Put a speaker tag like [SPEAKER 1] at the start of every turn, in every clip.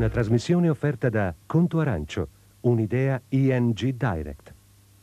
[SPEAKER 1] Una trasmissione offerta da Conto Arancio, un'idea ING Direct.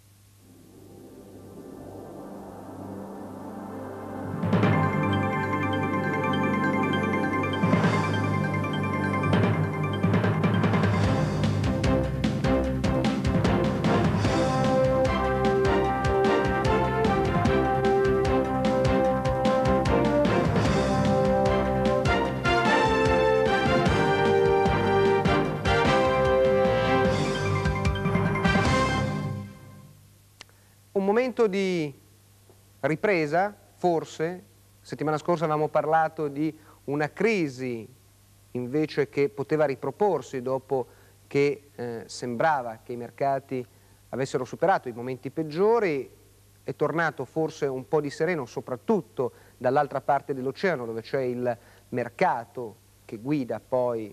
[SPEAKER 2] Un momento di ripresa, forse. Settimana scorsa avevamo parlato di una crisi invece che poteva riproporsi dopo che sembrava che i mercati avessero superato i momenti peggiori. È tornato forse un po' di sereno, soprattutto dall'altra parte dell'oceano, dove c'è il mercato che guida poi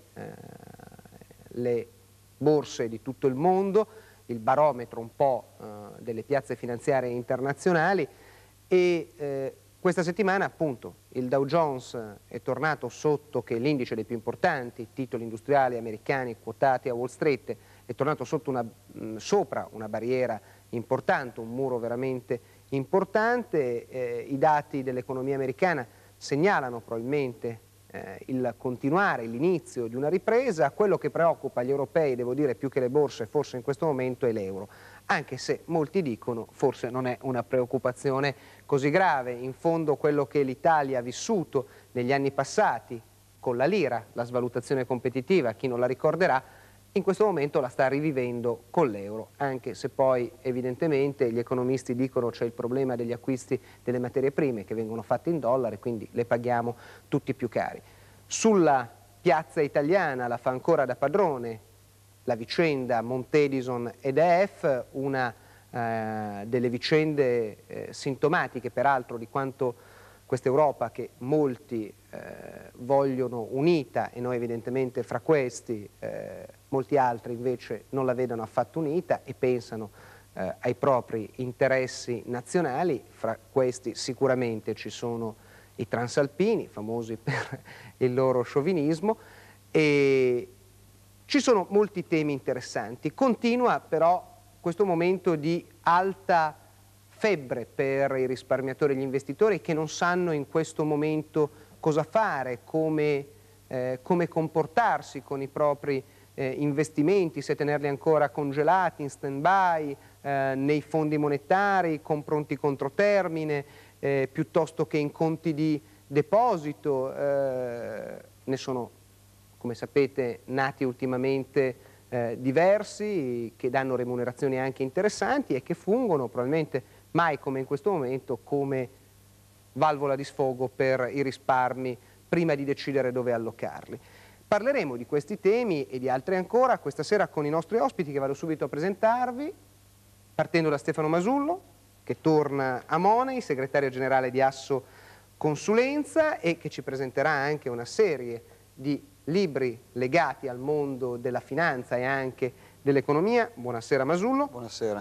[SPEAKER 2] le borse di tutto il mondo, il barometro un po' delle piazze finanziarie internazionali. E questa settimana appunto il Dow Jones è tornato sotto, che è l'indice dei più importanti titoli industriali americani quotati a Wall Street, è tornato sopra una barriera importante, un muro veramente importante. I dati dell'economia americana segnalano probabilmente il continuare, l'inizio di una ripresa. Quello che preoccupa gli europei, devo dire, più che le borse forse in questo momento è l'euro, anche se molti dicono forse non è una preoccupazione così grave. In fondo quello che l'Italia ha vissuto negli anni passati con la lira, la svalutazione competitiva, chi non la ricorderà, in questo momento la sta rivivendo con l'euro, anche se poi evidentemente gli economisti dicono c'è il problema degli acquisti delle materie prime che vengono fatte in dollari, quindi le paghiamo tutti più cari. Sulla piazza italiana la fa ancora da padrone la vicenda Montedison ed EF, una delle vicende sintomatiche peraltro di quanto questa Europa, che molti vogliono unita, e noi evidentemente fra questi, molti altri invece non la vedono affatto unita e pensano ai propri interessi nazionali. Fra questi sicuramente ci sono i transalpini, famosi per il loro sciovinismo, e ci sono molti temi interessanti. Continua però questo momento di alta febbre per i risparmiatori e gli investitori che non sanno in questo momento cosa fare, come comportarsi con i propri investimenti, se tenerli ancora congelati, in stand-by, nei fondi monetari, con pronti controtermine, piuttosto che in conti di deposito. Ne sono, come sapete, nati ultimamente diversi che danno remunerazioni anche interessanti e che fungono probabilmente mai come in questo momento come valvola di sfogo per i risparmi prima di decidere dove allocarli. Parleremo di questi temi e di altri ancora questa sera con i nostri ospiti, che vado subito a presentarvi, partendo da Stefano Masullo, che torna a Money, segretario generale di Asso Consulenza, e che ci presenterà anche una serie di libri legati al mondo della finanza e anche dell'economia. Buonasera Masullo.
[SPEAKER 3] Buonasera.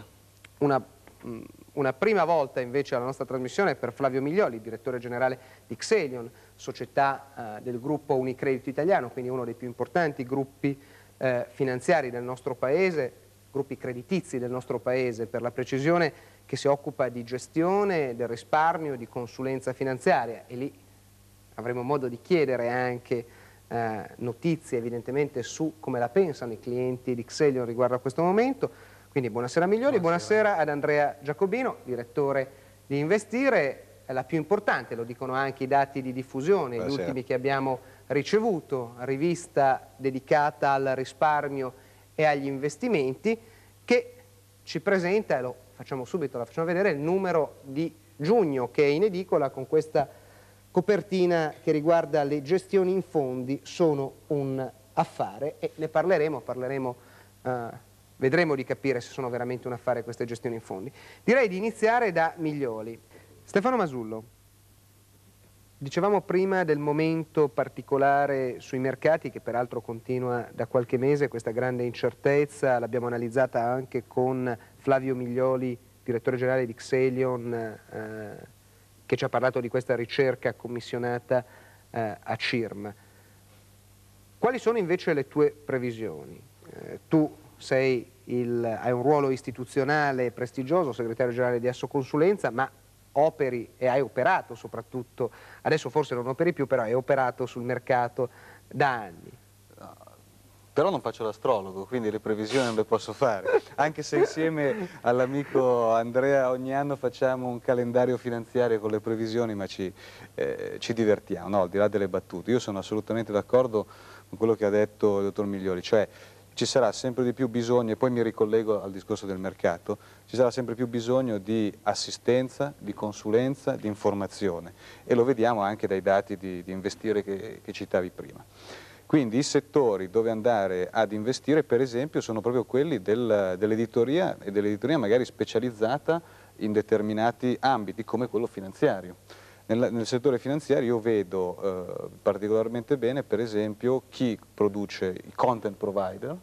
[SPEAKER 2] Una prima volta invece alla nostra trasmissione per Flavio Miglioli, direttore generale di Xelion, società del gruppo Unicredito Italiano, quindi uno dei più importanti gruppi finanziari del nostro paese, gruppi creditizi del nostro paese per la precisione, che si occupa di gestione del risparmio, di consulenza finanziaria, e lì avremo modo di chiedere anche notizie evidentemente su come la pensano i clienti di Xelion riguardo a questo momento. Quindi buonasera Miglioli, buonasera ad Andrea Giacobino, direttore di Investire, la più importante, lo dicono anche i dati di diffusione, gli ultimi che abbiamo ricevuto, rivista dedicata al risparmio e agli investimenti, che ci presenta, e lo facciamo subito, la facciamo vedere, il numero di giugno che è in edicola con questa copertina che riguarda le gestioni in fondi sono un affare, e ne parleremo, vedremo di capire se sono veramente un affare queste gestioni in fondi. Direi di iniziare da Miglioli. Stefano Masullo, dicevamo prima del momento particolare sui mercati, che peraltro continua da qualche mese, questa grande incertezza, l'abbiamo analizzata anche con Flavio Miglioli, direttore generale di Xelion, che ci ha parlato di questa ricerca commissionata a CIRM. Quali sono invece le tue previsioni? Tu hai un ruolo istituzionale prestigioso, segretario generale di Assoconsulenza, ma operi e hai operato soprattutto, adesso forse non operi più, però hai operato sul mercato da anni.
[SPEAKER 3] Però non faccio l'astrologo, quindi le previsioni non le posso fare, anche se insieme all'amico Andrea ogni anno facciamo un calendario finanziario con le previsioni, ma ci divertiamo, no? Al di là delle battute. Io sono assolutamente d'accordo con quello che ha detto il dottor Miglioli, cioè ci sarà sempre di più bisogno, e poi mi ricollego al discorso del mercato, ci sarà sempre più bisogno di assistenza, di consulenza, di informazione, e lo vediamo anche dai dati di investire che citavi prima. Quindi i settori dove andare ad investire, per esempio, sono proprio quelli dell'editoria, e dell'editoria magari specializzata in determinati ambiti, come quello finanziario. Nel settore finanziario io vedo particolarmente bene, per esempio, chi produce i content provider,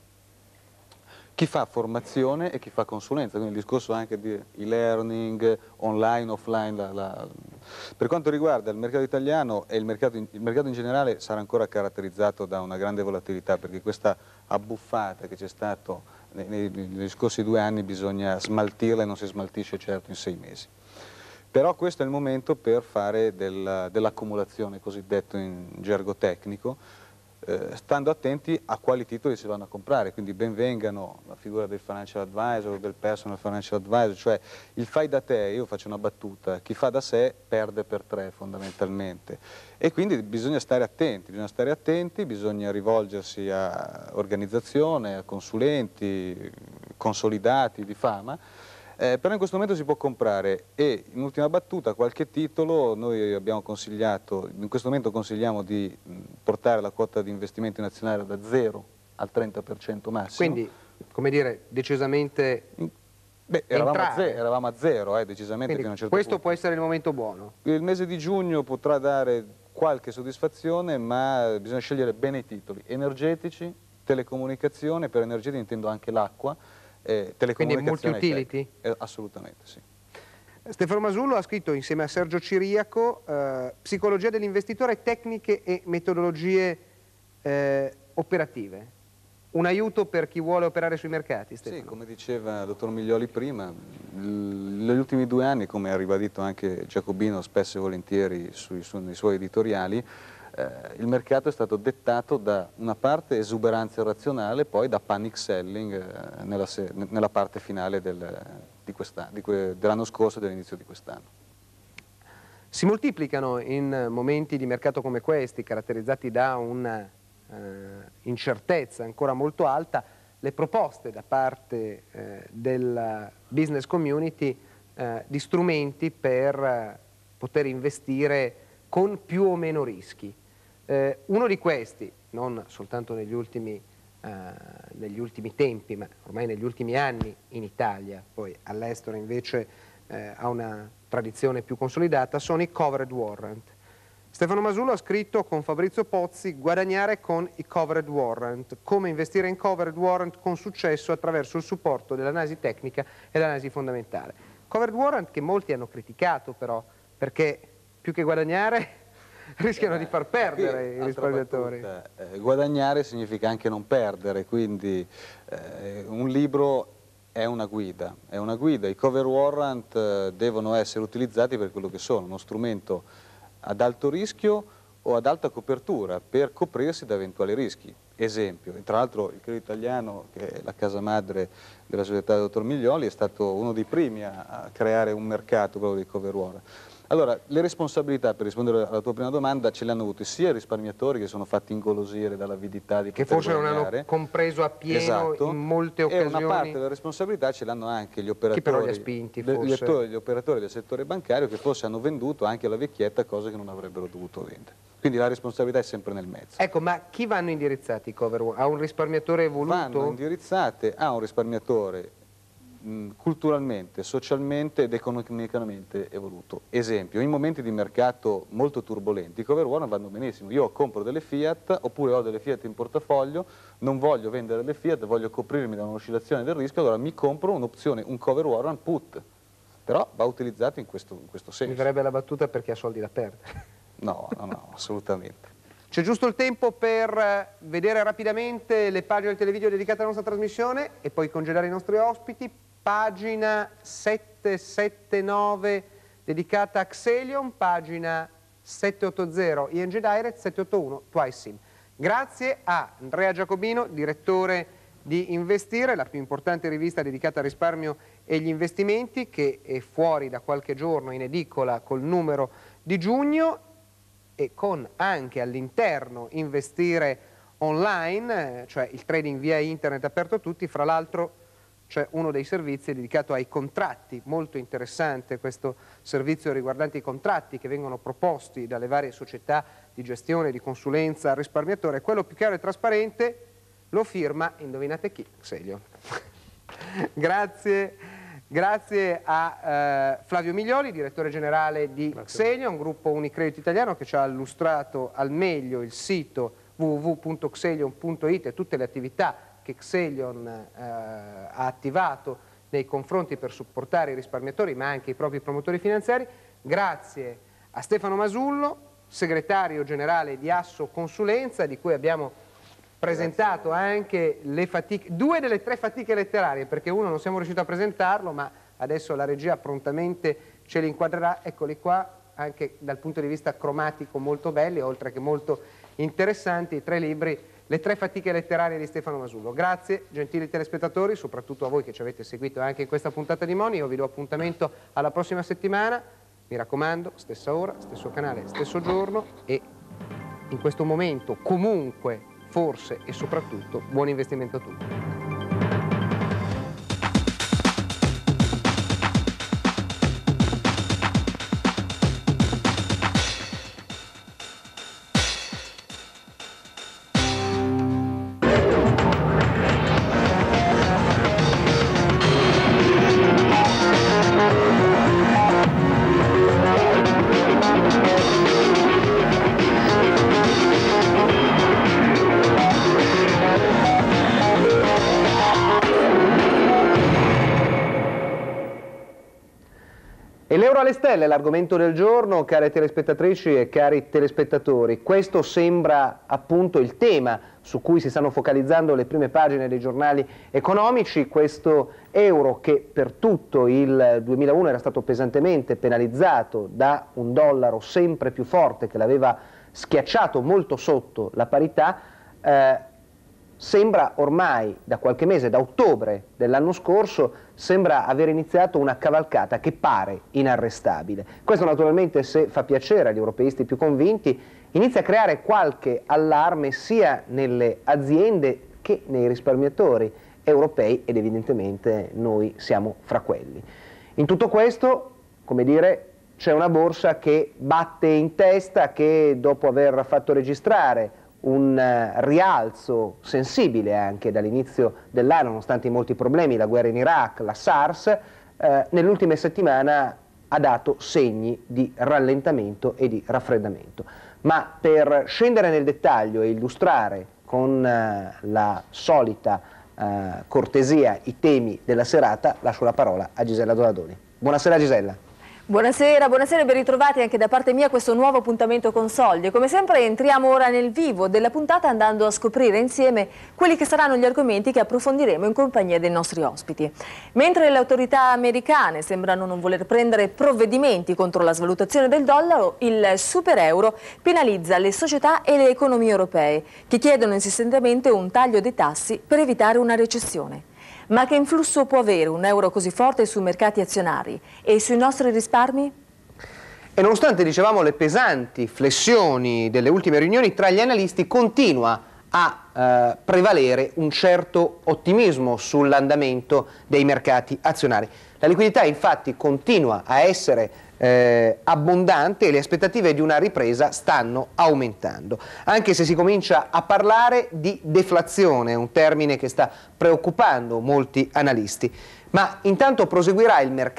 [SPEAKER 3] chi fa formazione e chi fa consulenza, quindi il discorso anche di e-learning, online, offline. Per quanto riguarda il mercato italiano, e il mercato in generale sarà ancora caratterizzato da una grande volatilità, perché questa abbuffata che c'è stato negli scorsi 2 anni bisogna smaltirla, e non si smaltisce certo in 6 mesi. Però questo è il momento per fare dell'accumulazione, cosiddetto in gergo tecnico, stando attenti a quali titoli si vanno a comprare, quindi ben vengano la figura del financial advisor o del personal financial advisor, cioè il fai da te, io faccio una battuta, chi fa da sé perde per 3 fondamentalmente, e quindi bisogna stare attenti, bisogna rivolgersi a organizzazioni, a consulenti consolidati di fama. Però in questo momento si può comprare, e in ultima battuta qualche titolo noi abbiamo consigliato, in questo momento consigliamo di portare la quota di investimenti nazionale da 0 al 30% massimo.
[SPEAKER 2] Quindi, come dire, decisamente
[SPEAKER 3] Beh, eravamo a zero, decisamente.
[SPEAKER 2] Quindi
[SPEAKER 3] fino a un certo
[SPEAKER 2] questo
[SPEAKER 3] punto.
[SPEAKER 2] può essere il momento buono.
[SPEAKER 3] Il mese di giugno potrà dare qualche soddisfazione, ma bisogna scegliere bene i titoli. Energetici, telecomunicazione, per energetica intendo anche l'acqua,
[SPEAKER 2] Quindi multi-utility?
[SPEAKER 3] Assolutamente sì.
[SPEAKER 2] Stefano Masullo ha scritto insieme a Sergio Ciriaco Psicologia dell'investitore, tecniche e metodologie operative. Un aiuto per chi vuole operare sui mercati, Stefano?
[SPEAKER 3] Sì, come diceva il dottor Miglioli prima, negli ultimi 2 anni, come ha ribadito anche Giacobino spesso e volentieri nei suoi editoriali, il mercato è stato dettato da una parte esuberanza razionale, poi da panic selling nella parte finale dell'anno scorso e dell'inizio di quest'anno.
[SPEAKER 2] Si moltiplicano in momenti di mercato come questi, caratterizzati da una incertezza ancora molto alta, le proposte da parte della business community di strumenti per poter investire con più o meno rischi. Uno di questi, non soltanto negli ultimi tempi, ma ormai negli ultimi anni in Italia, poi all'estero invece ha una tradizione più consolidata, sono i covered warrant. Stefano Masullo ha scritto con Fabrizio Pozzi Guadagnare con i covered warrant, come investire in covered warrant con successo attraverso il supporto dell'analisi tecnica e dell'analisi fondamentale. Covered warrant che molti hanno criticato però, perché più che guadagnare rischiano di far perdere i risparmiatori.
[SPEAKER 3] Battuta, guadagnare significa anche non perdere, quindi un libro è una guida, i cover warrant devono essere utilizzati per quello che sono, uno strumento ad alto rischio o ad alta copertura per coprirsi da eventuali rischi. Esempio, tra l'altro il Credito Italiano, che è la casa madre della società del dottor Miglioli, è stato uno dei primi a creare un mercato, quello dei cover warrant. Allora, le responsabilità, per rispondere alla tua prima domanda, ce le hanno avute sia i risparmiatori che sono fatti ingolosire dall'avidità di
[SPEAKER 2] che
[SPEAKER 3] poter
[SPEAKER 2] forse
[SPEAKER 3] guadagnare,
[SPEAKER 2] non hanno compreso appieno, esatto, in molte
[SPEAKER 3] e
[SPEAKER 2] occasioni.
[SPEAKER 3] una parte della responsabilità ce l'hanno anche gli operatori,
[SPEAKER 2] Chi però li ha spinti, forse?
[SPEAKER 3] gli operatori del settore bancario, che forse hanno venduto anche alla vecchietta cose che non avrebbero dovuto vendere. Quindi la responsabilità è sempre nel mezzo.
[SPEAKER 2] Ecco, ma chi vanno indirizzati i cover warrant? A un risparmiatore evoluto?
[SPEAKER 3] Vanno indirizzate a un risparmiatore culturalmente, socialmente ed economicamente evoluto. Esempio, in momenti di mercato molto turbolenti i cover warrant vanno benissimo. Io compro delle Fiat, oppure ho delle Fiat in portafoglio, non voglio vendere le Fiat, voglio coprirmi da un'oscillazione del rischio, allora mi compro un'opzione, un cover warrant put, però va utilizzato in questo senso.
[SPEAKER 2] Mi verrebbe la battuta perché ha soldi da perdere.
[SPEAKER 3] No, assolutamente.
[SPEAKER 2] C'è giusto il tempo per vedere rapidamente le pagine del televideo dedicate alla nostra trasmissione e poi congedare i nostri ospiti. Pagina 779 dedicata a Xelion, pagina 780 ING Direct, 781 Twice Sim. Grazie a Andrea Giacobino, direttore di Investire, la più importante rivista dedicata al risparmio e gli investimenti, che è fuori da qualche giorno in edicola col numero di giugno e con anche all'interno Investire Online, cioè il trading via internet aperto a tutti. Fra l'altro c'è uno dei servizi dedicato ai contratti, molto interessante questo servizio riguardante i contratti che vengono proposti dalle varie società di gestione, di consulenza al risparmiatore. Quello più chiaro e trasparente lo firma, indovinate chi? Xelion. Grazie a Flavio Miglioli, direttore generale di Xelion, gruppo Unicredit italiano, che ci ha illustrato al meglio il sito www.xelion.it e tutte le attività che Xelion ha attivato nei confronti per supportare i risparmiatori ma anche i propri promotori finanziari. Grazie a Stefano Masullo, segretario generale di Asso Consulenza, di cui abbiamo presentato anche le fatiche, 2 delle 3 fatiche letterarie, perché uno non siamo riusciti a presentarlo, ma adesso la regia prontamente ce li inquadrerà. Eccoli qua, anche dal punto di vista cromatico molto belli, oltre che molto interessanti, i 3 libri, le 3 fatiche letterarie di Stefano Masullo. Grazie gentili telespettatori, soprattutto a voi che ci avete seguito anche in questa puntata di Moni. Io vi do appuntamento alla prossima settimana, mi raccomando, stessa ora, stesso canale, stesso giorno, e in questo momento comunque, forse e soprattutto, buon investimento a tutti. E l'euro alle stelle è l'argomento del giorno, care telespettatrici e cari telespettatori. Questo sembra appunto il tema su cui si stanno focalizzando le prime pagine dei giornali economici. Questo euro che per tutto il 2001 era stato pesantemente penalizzato da un dollaro sempre più forte che l'aveva schiacciato molto sotto la parità, sembra ormai da qualche mese, da ottobre dell'anno scorso, sembra aver iniziato una cavalcata che pare inarrestabile. Questo naturalmente, se fa piacere agli europeisti più convinti, inizia a creare qualche allarme sia nelle aziende che nei risparmiatori europei, ed evidentemente noi siamo fra quelli. In tutto questo, come dire, c'è una borsa che batte in testa, che dopo aver fatto registrare un rialzo sensibile anche dall'inizio dell'anno, nonostante i molti problemi, la guerra in Iraq, la SARS, nell'ultima settimana ha dato segni di rallentamento e di raffreddamento. Ma per scendere nel dettaglio e illustrare con la solita cortesia i temi della serata, lascio la parola a Gisella Donadoni. Buonasera Gisella.
[SPEAKER 4] Buonasera, buonasera e ben ritrovati anche da parte mia a questo nuovo appuntamento con Soldi. Come sempre entriamo ora nel vivo della puntata andando a scoprire insieme quelli che saranno gli argomenti che approfondiremo in compagnia dei nostri ospiti. Mentre le autorità americane sembrano non voler prendere provvedimenti contro la svalutazione del dollaro, il super euro penalizza le società e le economie europee che chiedono insistentemente un taglio dei tassi per evitare una recessione. Ma che influsso può avere un euro così forte sui mercati azionari e sui nostri risparmi?
[SPEAKER 2] E nonostante, dicevamo, le pesanti flessioni delle ultime riunioni, tra gli analisti continua a prevalere un certo ottimismo sull'andamento dei mercati azionari. La liquidità infatti continua a essere abbondante e le aspettative di una ripresa stanno aumentando, anche se si comincia a parlare di deflazione, un termine che sta preoccupando molti analisti. Ma intanto proseguirà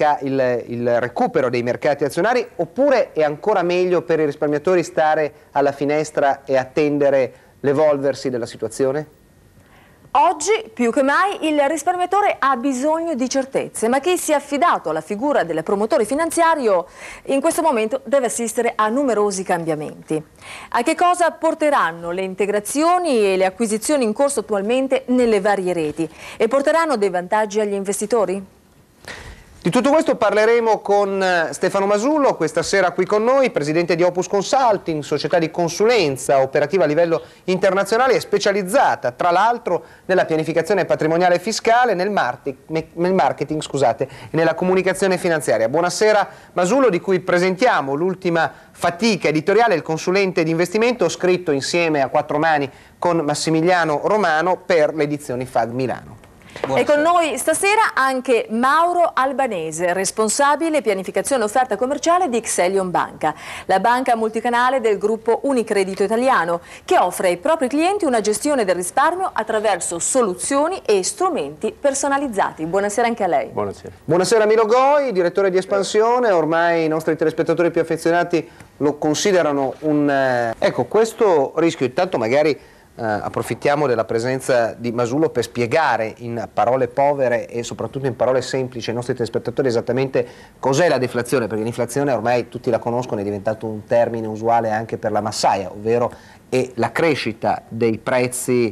[SPEAKER 2] il recupero dei mercati azionari, oppure è ancora meglio per i risparmiatori stare alla finestra e attendere l'evolversi della situazione?
[SPEAKER 4] Oggi più che mai il risparmiatore ha bisogno di certezze, ma chi si è affidato alla figura del promotore finanziario in questo momento deve assistere a numerosi cambiamenti. A che cosa porteranno le integrazioni e le acquisizioni in corso attualmente nelle varie reti? E porteranno dei vantaggi agli investitori?
[SPEAKER 2] Di tutto questo parleremo con Stefano Masullo, questa sera qui con noi, presidente di Opus Consulting, società di consulenza operativa a livello internazionale e specializzata, tra l'altro, nella pianificazione patrimoniale e fiscale, nel marketing, scusate, e nella comunicazione finanziaria. Buonasera Masullo, di cui presentiamo l'ultima fatica editoriale, il consulente di investimento, scritto insieme a quattro mani con Massimiliano Romano per le edizioni FAG Milano.
[SPEAKER 4] E con noi stasera anche Mauro Albanese, responsabile pianificazione e offerta commerciale di Xelion Banca, la banca multicanale del gruppo Unicredito Italiano, che offre ai propri clienti una gestione del risparmio attraverso soluzioni e strumenti personalizzati. Buonasera anche a lei.
[SPEAKER 5] Buonasera.
[SPEAKER 2] Buonasera Milo Goi, direttore di Espansione, ormai i nostri telespettatori più affezionati lo considerano un... Ecco, questo rischio, intanto magari... approfittiamo della presenza di Masullo per spiegare in parole povere e soprattutto in parole semplici ai nostri telespettatori esattamente cos'è la deflazione, perché l'inflazione ormai tutti la conoscono, è diventato un termine usuale anche per la massaia, ovvero è la crescita dei prezzi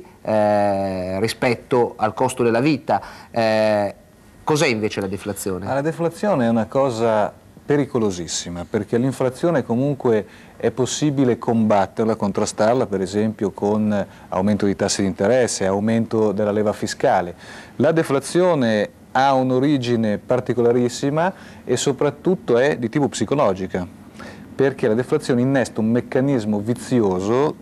[SPEAKER 2] rispetto al costo della vita. Cos'è invece la deflazione?
[SPEAKER 3] La deflazione è una cosa pericolosissima, perché l'inflazione comunque è possibile combatterla, contrastarla per esempio con aumento di tassi di interesse, aumento della leva fiscale. La deflazione ha un'origine particolarissima e soprattutto è di tipo psicologica, perché la deflazione innesta un meccanismo vizioso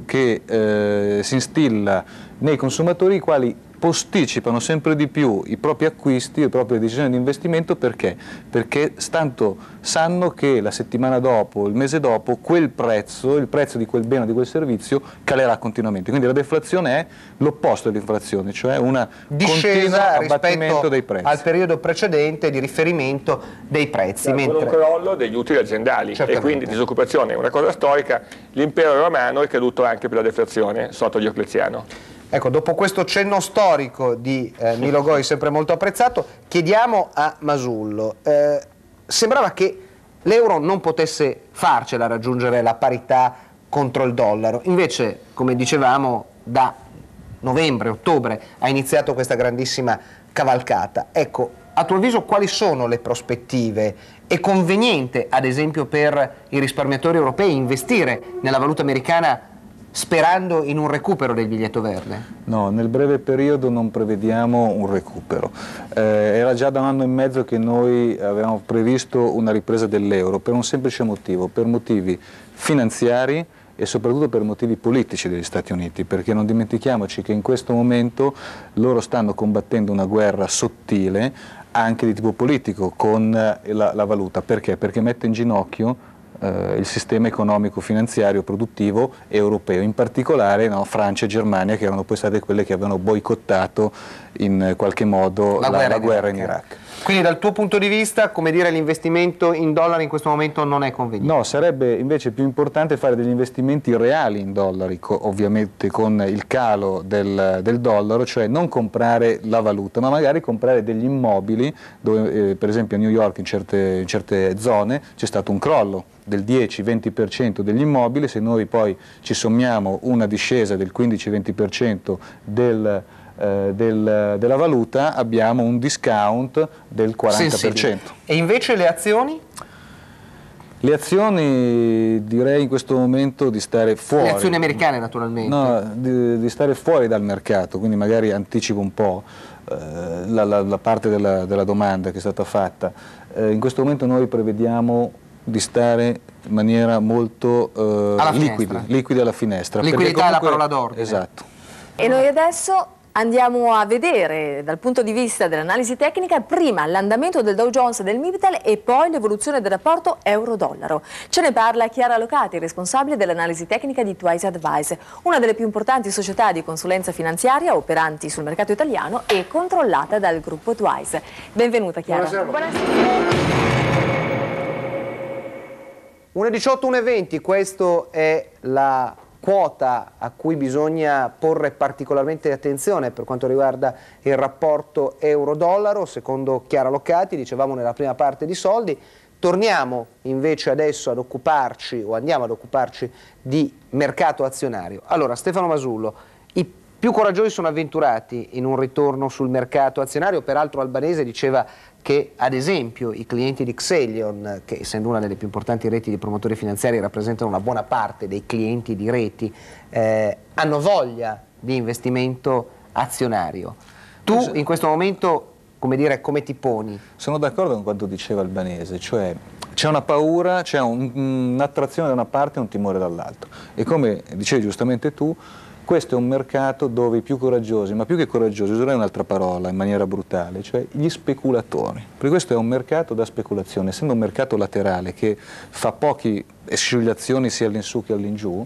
[SPEAKER 3] che si instilla nei consumatori, i quali posticipano sempre di più i propri acquisti, le proprie decisioni di investimento. Perché? Perché tanto sanno che la settimana dopo, il mese dopo, quel prezzo, il prezzo di quel bene o di quel servizio calerà continuamente. Quindi la deflazione è l'opposto dell'inflazione, cioè una
[SPEAKER 2] discesa
[SPEAKER 3] abbattimento dei prezzi.
[SPEAKER 2] Al periodo precedente di riferimento dei prezzi.
[SPEAKER 5] Con un crollo degli utili aziendali e quindi disoccupazione è una cosa storica. L'impero romano è caduto anche per la deflazione sotto Diocleziano.
[SPEAKER 2] Ecco, dopo questo cenno storico di Milo Goi, sempre molto apprezzato, chiediamo a Masullo. Sembrava che l'euro non potesse farcela raggiungere la parità contro il dollaro, invece, come dicevamo, da novembre, ottobre ha iniziato questa grandissima cavalcata. Ecco, a tuo avviso quali sono le prospettive? È conveniente, ad esempio, per i risparmiatori europei investire nella valuta americana sperando in un recupero del biglietto verde?
[SPEAKER 3] No, nel breve periodo non prevediamo un recupero. Era già da un anno e mezzo che noi avevamo previsto una ripresa dell'euro per un semplice motivo, per motivi finanziari e soprattutto per motivi politici degli Stati Uniti, perché non dimentichiamoci che in questo momento loro stanno combattendo una guerra sottile anche di tipo politico con la valuta. Perché? Perché mette in ginocchio il sistema economico-finanziario produttivo europeo, in particolare Francia e Germania, che erano poi state quelle che avevano boicottato in qualche modo la guerra in Iraq.
[SPEAKER 2] Quindi dal tuo punto di vista, come dire, l'investimento in dollari in questo momento non è conveniente?
[SPEAKER 3] No, sarebbe invece più importante fare degli investimenti reali in dollari, ovviamente con il calo del dollaro, cioè non comprare la valuta, ma magari comprare degli immobili, dove per esempio a New York in certe zone c'è stato un crollo del 10-20% degli immobili. Se noi poi ci sommiamo una discesa del 15-20% della valuta, abbiamo un discount del 40%.
[SPEAKER 2] Sensibile. E invece le azioni?
[SPEAKER 3] Le azioni direi in questo momento di stare fuori.
[SPEAKER 2] Le azioni americane naturalmente.
[SPEAKER 3] No, di stare fuori dal mercato, quindi magari anticipo un po' la parte della domanda che è stata fatta. In questo momento noi prevediamo di stare in maniera molto liquidi alla finestra.
[SPEAKER 2] Liquidità è la parola d'ordine.
[SPEAKER 3] Esatto.
[SPEAKER 4] E noi adesso andiamo a vedere dal punto di vista dell'analisi tecnica prima l'andamento del Dow Jones e del Mibtel e poi l'evoluzione del rapporto euro-dollaro. Ce ne parla Chiara Locati, responsabile dell'analisi tecnica di Twice Advice, una delle più importanti società di consulenza finanziaria operanti sul mercato italiano e controllata dal gruppo Twice. Benvenuta Chiara.
[SPEAKER 2] Buonasera. 1,18, 1,20, questo è la quota a cui bisogna porre particolarmente attenzione per quanto riguarda il rapporto euro-dollaro, secondo Chiara Loccati, dicevamo nella prima parte di soldi. Torniamo invece adesso ad occuparci, o andiamo ad occuparci di mercato azionario. Allora, Stefano Masullo, i più coraggiosi sono avventurati in un ritorno sul mercato azionario, peraltro Albanese diceva che ad esempio i clienti di Xelion, che essendo una delle più importanti reti di promotori finanziari rappresentano una buona parte dei clienti di reti, hanno voglia di investimento azionario. Tu in questo momento, come dire, come ti poni?
[SPEAKER 3] Sono d'accordo con quanto diceva Albanese, cioè c'è una paura, c'è un'attrazione da una parte e un timore dall'altro. E come dicevi giustamente tu, questo è un mercato dove i più coraggiosi, ma più che coraggiosi, userei un'altra parola in maniera brutale, cioè gli speculatori. Perché questo è un mercato da speculazione, essendo un mercato laterale che fa poche oscillazioni sia all'insù che all'ingiù,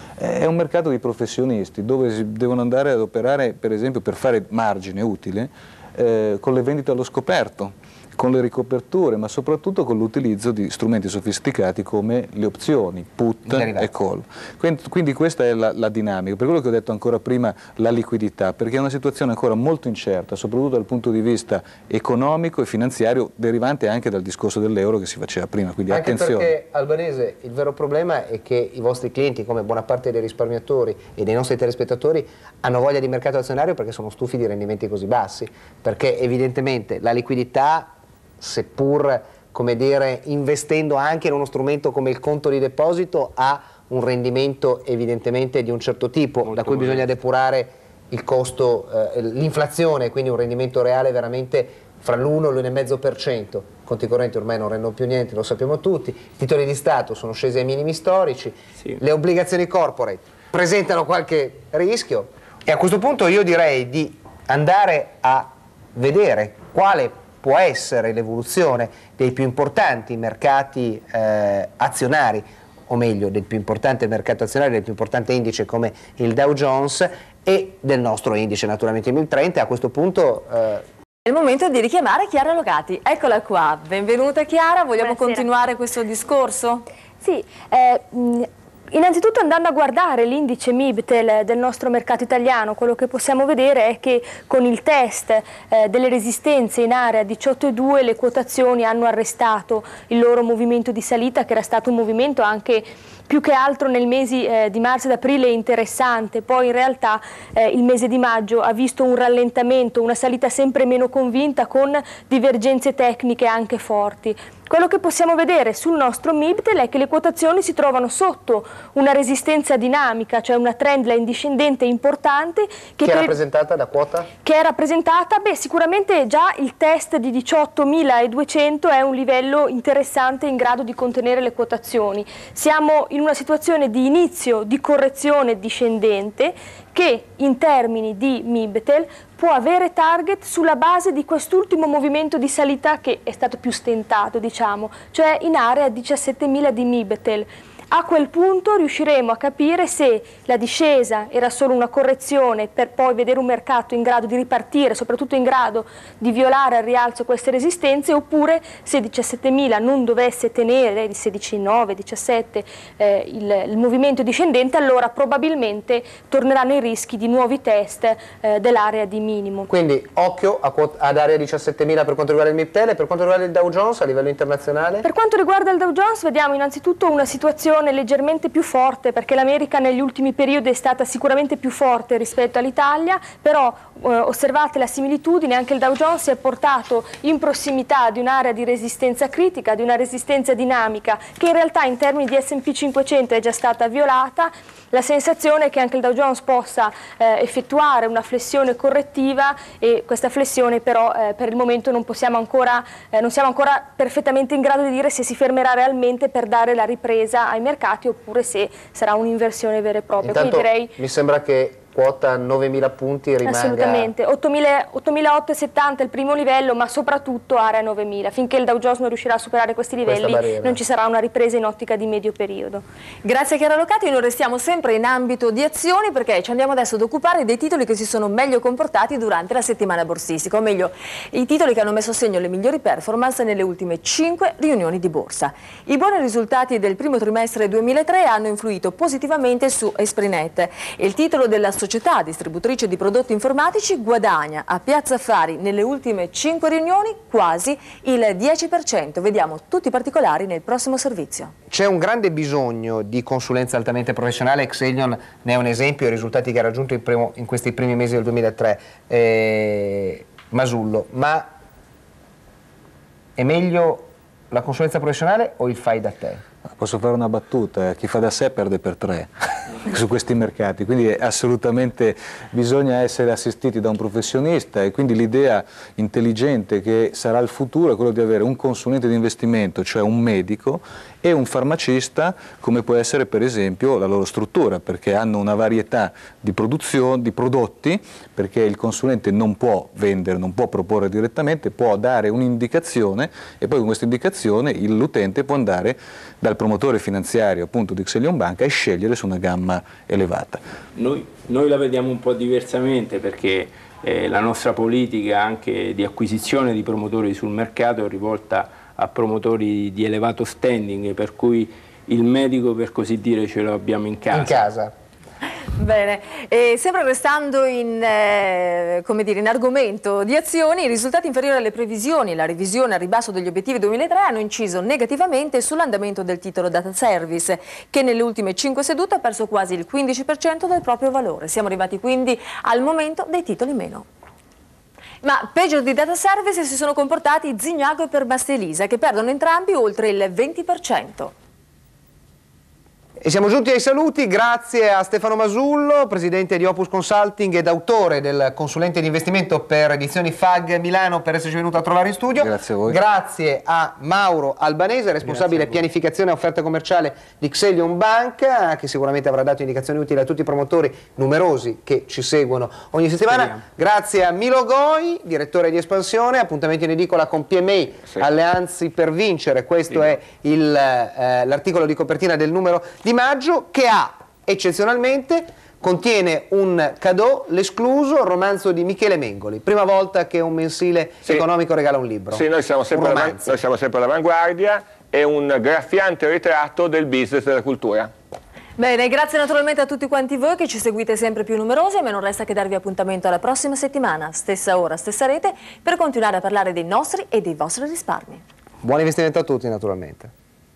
[SPEAKER 3] è un mercato di professionisti dove si devono andare ad operare, per esempio, per fare margine utile, con le vendite allo scoperto, con le ricoperture, ma soprattutto con l'utilizzo di strumenti sofisticati come le opzioni, put e call. Quindi questa è la dinamica, per quello che ho detto ancora prima, la liquidità, perché è una situazione ancora molto incerta, soprattutto dal punto di vista economico e finanziario, derivante anche dal discorso dell'euro che si faceva prima, quindi
[SPEAKER 2] anche
[SPEAKER 3] attenzione.
[SPEAKER 2] Perché, Albanese, il vero problema è che i vostri clienti, come buona parte dei risparmiatori e dei nostri telespettatori, hanno voglia di mercato azionario perché sono stufi di rendimenti così bassi, perché evidentemente la liquidità, seppur, come dire, investendo anche in uno strumento come il conto di deposito, ha un rendimento evidentemente di un certo tipo, molto da cui bisogna depurare il costo, l'inflazione, quindi un rendimento reale veramente fra l'1 e l'1,5%. Conti correnti ormai non rendono più niente, lo sappiamo tutti, i titoli di Stato sono scesi ai minimi storici, sì. Le obbligazioni corporate presentano qualche rischio e a questo punto io direi di andare a vedere quale può essere l'evoluzione dei più importanti mercati azionari, o meglio del più importante mercato azionario, del più importante indice come il Dow Jones e del nostro indice naturalmente il 1030. A questo punto
[SPEAKER 4] è il momento di richiamare Chiara Loccati. Eccola qua, benvenuta Chiara, vogliamo continuare questo discorso?
[SPEAKER 6] Sì, innanzitutto andando a guardare l'indice MIBTEL del nostro mercato italiano, quello che possiamo vedere è che con il test delle resistenze in area 18,2 le quotazioni hanno arrestato il loro movimento di salita, che era stato un movimento anche più che altro nel mese di marzo ed aprile interessante. Poi in realtà il mese di maggio ha visto un rallentamento, una salita sempre meno convinta con divergenze tecniche anche forti. Quello che possiamo vedere sul nostro MIBTEL è che le quotazioni si trovano sotto una resistenza dinamica, cioè una trendline discendente importante. Che è
[SPEAKER 2] rappresentata da quota?
[SPEAKER 6] Che è rappresentata, beh, sicuramente già il test di 18.200 è un livello interessante in grado di contenere le quotazioni. Siamo in una situazione di inizio di correzione discendente che in termini di MIBTEL può avere target sulla base di quest'ultimo movimento di salita che è stato più stentato, diciamo, cioè in area 17.000 di MIBTEL. A quel punto riusciremo a capire se la discesa era solo una correzione per poi vedere un mercato in grado di ripartire, soprattutto in grado di violare al rialzo queste resistenze, oppure se 17.000 non dovesse tenere di 16,9, 17 il movimento discendente, allora probabilmente torneranno i rischi di nuovi test dell'area di minimo.
[SPEAKER 2] Quindi occhio ad area 17.000 per quanto riguarda il MIBTEL e per quanto riguarda il Dow Jones a livello internazionale?
[SPEAKER 6] Per quanto riguarda il Dow Jones vediamo innanzitutto una situazione leggermente più forte, perché l'America negli ultimi periodi è stata sicuramente più forte rispetto all'Italia, però osservate la similitudine, anche il Dow Jones si è portato in prossimità di un'area di resistenza critica, di una resistenza dinamica che in realtà in termini di S&P 500 è già stata violata. La sensazione è che anche il Dow Jones possa effettuare una flessione correttiva e questa flessione però per il momento non siamo ancora perfettamente in grado di dire se si fermerà realmente per dare la ripresa ai mercati oppure se sarà un'inversione vera e propria.
[SPEAKER 2] Intanto,
[SPEAKER 6] quindi direi...
[SPEAKER 2] mi sembra che quota 9.000 punti rimanga...
[SPEAKER 6] Assolutamente, 8.870 il primo livello, ma soprattutto area 9.000. Finché il Dow Jones non riuscirà a superare questi livelli non ci sarà una ripresa in ottica di medio periodo.
[SPEAKER 4] Grazie a Chiara Locati, noi restiamo sempre in ambito di azioni perché ci andiamo adesso ad occupare dei titoli che si sono meglio comportati durante la settimana borsistica, o meglio i titoli che hanno messo a segno le migliori performance nelle ultime 5 riunioni di borsa. I buoni risultati del primo trimestre 2003 hanno influito positivamente su Esprinet e il titolo della società distributrice di prodotti informatici guadagna a Piazza Affari nelle ultime 5 riunioni quasi il 10%. Vediamo tutti i particolari nel prossimo servizio.
[SPEAKER 2] C'è un grande bisogno di consulenza altamente professionale, Exelion ne è un esempio, i risultati che ha raggiunto in questi primi mesi del 2003. Masullo, ma è meglio la consulenza professionale o il fai da te?
[SPEAKER 3] Posso fare una battuta, chi fa da sé perde per 3 su questi mercati, quindi assolutamente bisogna essere assistiti da un professionista e quindi l'idea intelligente che sarà il futuro è quello di avere un consulente di investimento, cioè un medico, e un farmacista come può essere per esempio la loro struttura, perché hanno una varietà di produzione, di prodotti, perché il consulente non può vendere, non può proporre direttamente, può dare un'indicazione e poi con questa indicazione l'utente può andare dal promotore finanziario appunto di Exelion Banca e scegliere su una gamma elevata.
[SPEAKER 7] Noi la vediamo un po' diversamente perché la nostra politica anche di acquisizione di promotori sul mercato è rivolta a promotori di elevato standing, per cui il medico per così dire ce lo abbiamo in casa.
[SPEAKER 2] In casa.
[SPEAKER 4] Bene, e sempre restando come dire, in argomento di azioni, i risultati inferiori alle previsioni e la revisione a ribasso degli obiettivi 2003 hanno inciso negativamente sull'andamento del titolo Data Service, che nelle ultime 5 sedute ha perso quasi il 15% del proprio valore. Siamo arrivati quindi al momento dei titoli meno. Ma peggio di Data Service si sono comportati Zignago e Permastelisa, che perdono entrambi oltre il 20%.
[SPEAKER 2] E siamo giunti ai saluti, grazie a Stefano Masullo, presidente di Opus Consulting ed autore del consulente di investimento per edizioni FAG Milano, per esserci venuto a trovare in studio.
[SPEAKER 3] Grazie a voi.
[SPEAKER 2] Grazie a Mauro Albanese, responsabile pianificazione e offerta commerciale di Exelion Banca, che sicuramente avrà dato indicazioni utili a tutti i promotori numerosi che ci seguono ogni settimana.
[SPEAKER 7] Speriamo.
[SPEAKER 2] Grazie a Milo Goi, direttore di Espansione, appuntamento in edicola con PMI, Alleanzi per vincere, questo è l'articolo di copertina del numero di maggio, che ha eccezionalmente contiene un cadeau, l'escluso, il romanzo di Michele Mengoli, prima volta che un mensile economico regala un libro.
[SPEAKER 5] Sì, noi siamo sempre all'avanguardia, è un graffiante ritratto del business della cultura.
[SPEAKER 4] Bene, grazie naturalmente a tutti quanti voi che ci seguite sempre più numerosi. A me non resta che darvi appuntamento alla prossima settimana, stessa ora, stessa rete, per continuare a parlare dei nostri e dei vostri risparmi.
[SPEAKER 2] Buon investimento a tutti naturalmente.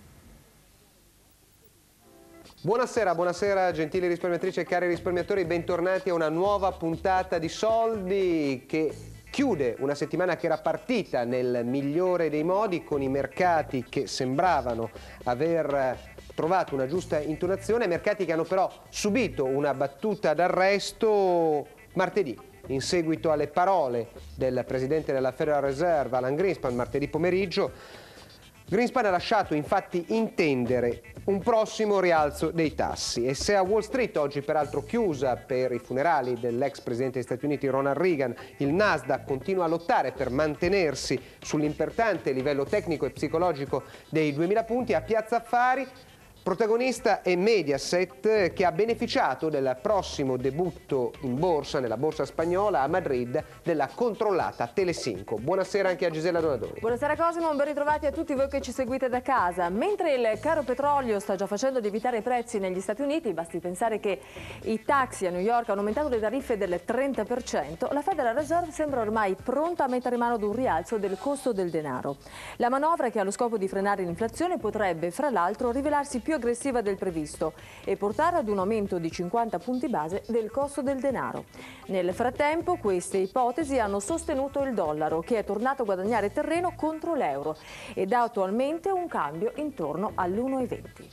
[SPEAKER 2] Buonasera, buonasera gentili risparmiatrici e cari risparmiatori, bentornati a una nuova puntata di Soldi che chiude una settimana che era partita nel migliore dei modi, con i mercati che sembravano aver trovato una giusta intonazione, mercati che hanno però subito una battuta d'arresto martedì, in seguito alle parole del presidente della Federal Reserve Alan Greenspan martedì pomeriggio. Greenspan ha lasciato infatti intendere un prossimo rialzo dei tassi, e se a Wall Street, oggi peraltro chiusa per i funerali dell'ex presidente degli Stati Uniti Ronald Reagan, il Nasdaq continua a lottare per mantenersi sull'importante livello tecnico e psicologico dei 2000 punti, a Piazza Affari protagonista è Mediaset, che ha beneficiato del prossimo debutto in borsa, nella borsa spagnola a Madrid, della controllata Telecinco. Buonasera anche a Gisella Donadoni.
[SPEAKER 4] Buonasera Cosimo, ben ritrovati a tutti voi che ci seguite da casa. Mentre il caro petrolio sta già facendo lievitare i prezzi negli Stati Uniti, basti pensare che i taxi a New York hanno aumentato le tariffe del 30%, la Federal Reserve sembra ormai pronta a mettere mano ad un rialzo del costo del denaro. La manovra, che ha lo scopo di frenare l'inflazione, potrebbe fra l'altro rivelarsi più aggressiva del previsto e portare ad un aumento di 50 punti base del costo del denaro. Nel frattempo queste ipotesi hanno sostenuto il dollaro, che è tornato a guadagnare terreno contro l'euro ed ha attualmente un cambio intorno all'1,20.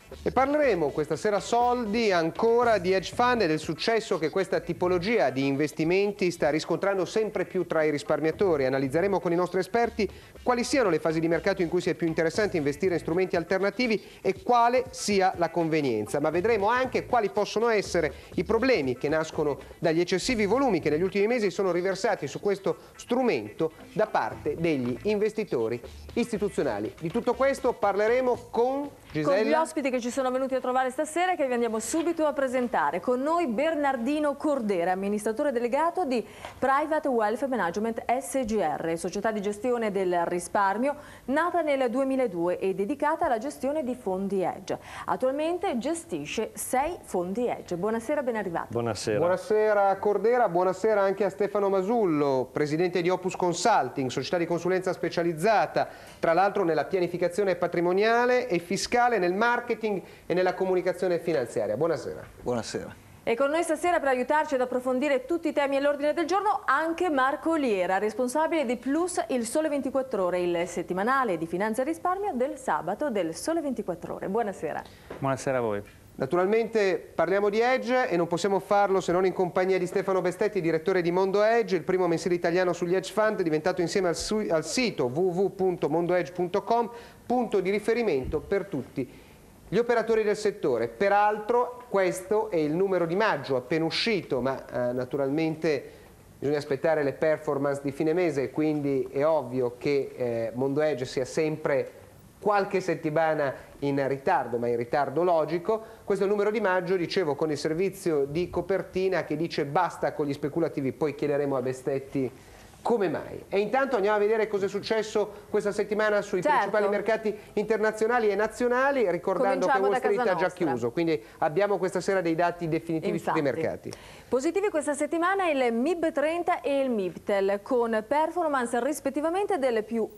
[SPEAKER 2] E parleremo questa sera soldi ancora di hedge fund e del successo che questa tipologia di investimenti sta riscontrando sempre più tra i risparmiatori. Analizzeremo con i nostri esperti quali siano le fasi di mercato in cui sia più interessante investire in strumenti alternativi e quale sia la convenienza. Ma vedremo anche quali possono essere i problemi che nascono dagli eccessivi volumi che negli ultimi mesi sono riversati su questo strumento da parte degli investitori istituzionali. Di tutto questo parleremo con Gisella.
[SPEAKER 4] Con gli ospiti che ci sono venuti a trovare stasera, che vi andiamo subito a presentare. Con noi Bernardino Cordera, amministratore delegato di Private Wealth Management SGR, società di gestione del risparmio nata nel 2002 e dedicata alla gestione di fondi hedge. Attualmente gestisce 6 fondi hedge. Buonasera, ben arrivato.
[SPEAKER 8] Buonasera.
[SPEAKER 2] Buonasera Cordera, buonasera anche a Stefano Masullo, presidente di Opus Consulting, società di consulenza specializzata, tra l'altro nella pianificazione patrimoniale e fiscale, nel marketing e nella comunicazione finanziaria. Buonasera.
[SPEAKER 3] Buonasera.
[SPEAKER 4] E con noi stasera per aiutarci ad approfondire tutti i temi all'ordine del giorno anche Marco Liera, responsabile di Plus Il Sole 24 Ore, il settimanale di finanza e risparmio del sabato del Sole 24 Ore. Buonasera.
[SPEAKER 8] Buonasera a voi.
[SPEAKER 2] Naturalmente parliamo di hedge e non possiamo farlo se non in compagnia di Stefano Bestetti, direttore di Mondo Hedge, il primo mensile italiano sugli hedge fund, diventato insieme al sito www.mondohedge.com punto di riferimento per tutti gli operatori del settore. Peraltro questo è il numero di maggio appena uscito, ma naturalmente bisogna aspettare le performance di fine mese, quindi è ovvio che Mondo Hedge sia sempre qualche settimana in ritardo, ma in ritardo logico. Questo è il numero di maggio, dicevo, con il servizio di copertina che dice basta con gli speculativi, poi chiederemo a Bestetti come mai. E intanto andiamo a vedere cosa è successo questa settimana sui principali mercati internazionali e nazionali, ricordando che Wall Street ha già chiuso, quindi abbiamo questa sera dei dati definitivi sui mercati.
[SPEAKER 4] Positivi questa settimana il MIB 30 e il MIBTEL, con performance rispettivamente del più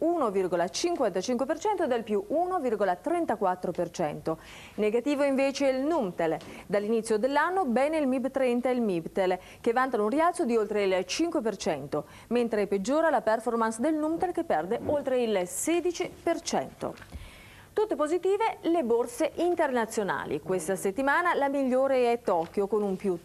[SPEAKER 4] 1,55% e del più 1,34%. Negativo invece il NUMTEL. Dall'inizio dell'anno bene il MIB 30 e il MIBTEL, che vantano un rialzo di oltre il 5%, mentre peggiora la performance del NUMTEL, che perde oltre il 16%. Tutte positive le borse internazionali. Questa settimana la migliore è Tokyo con un più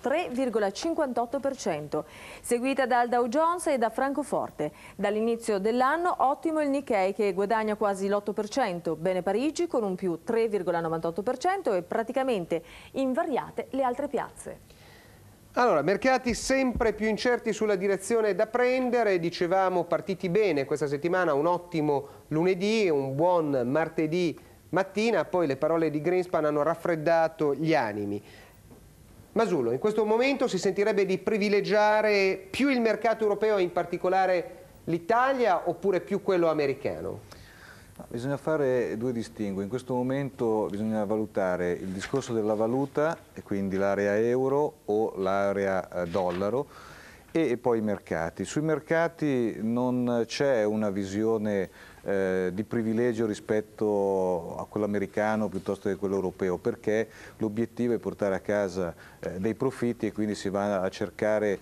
[SPEAKER 4] 3,58%, seguita dal Dow Jones e da Francoforte. Dall'inizio dell'anno ottimo il Nikkei, che guadagna quasi l'8%, bene Parigi con un più 3,98% e praticamente invariate le altre piazze.
[SPEAKER 2] Allora, mercati sempre più incerti sulla direzione da prendere, dicevamo partiti bene questa settimana, un ottimo lunedì, un buon martedì mattina, poi le parole di Greenspan hanno raffreddato gli animi. Masullo, in questo momento si sentirebbe di privilegiare più il mercato europeo, in particolare l'Italia, oppure più quello americano?
[SPEAKER 3] Bisogna fare due distingui. In questo momento bisogna valutare il discorso della valuta, e quindi l'area euro o l'area dollaro, e poi i mercati. Sui mercati non c'è una visione di privilegio rispetto a quello americano piuttosto che quello europeo, perché l'obiettivo è portare a casa dei profitti e quindi si va a cercare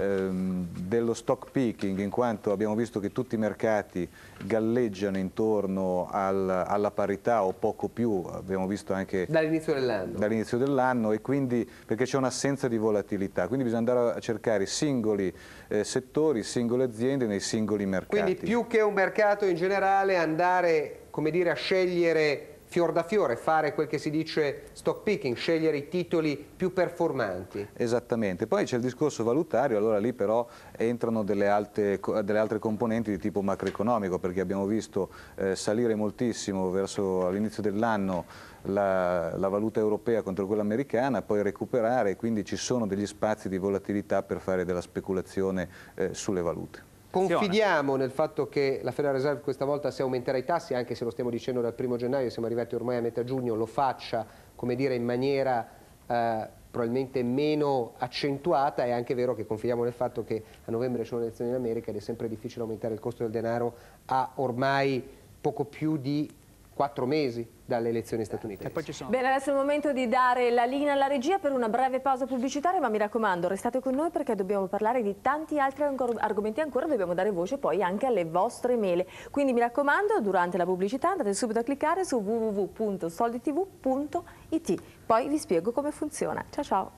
[SPEAKER 3] dello stock picking, in quanto abbiamo visto che tutti i mercati galleggiano intorno alla parità o poco più, abbiamo visto anche
[SPEAKER 2] dall'inizio dell'anno,
[SPEAKER 3] e quindi perché c'è un'assenza di volatilità, quindi bisogna andare a cercare singoli settori, singole aziende nei singoli mercati.
[SPEAKER 2] Quindi più che un mercato in generale andare, come dire, a scegliere fior da fiore, fare quel che si dice stock picking, scegliere i titoli più performanti.
[SPEAKER 3] Esattamente, poi c'è il discorso valutario, allora lì però entrano delle altre componenti di tipo macroeconomico, perché abbiamo visto salire moltissimo verso all'inizio dell'anno la valuta europea contro quella americana, poi recuperare, quindi ci sono degli spazi di volatilità per fare della speculazione sulle valute.
[SPEAKER 2] Confidiamo nel fatto che la Federal Reserve questa volta, se aumenterà i tassi, anche se lo stiamo dicendo dal 1° gennaio, siamo arrivati ormai a metà giugno, lo faccia, come dire, in maniera probabilmente meno accentuata. È anche vero che confidiamo nel fatto che a novembre ci sono le elezioni in America ed è sempre difficile aumentare il costo del denaro a ormai poco più di 4 mesi dalle elezioni statunitensi.
[SPEAKER 4] Bene, adesso è il momento di dare la linea alla regia per una breve pausa pubblicitaria, ma mi raccomando, restate con noi perché dobbiamo parlare di tanti altri argomenti ancora, dobbiamo dare voce poi anche alle vostre mail. Quindi mi raccomando, durante la pubblicità andate subito a cliccare su www.solditv.it, poi vi spiego come funziona. Ciao ciao!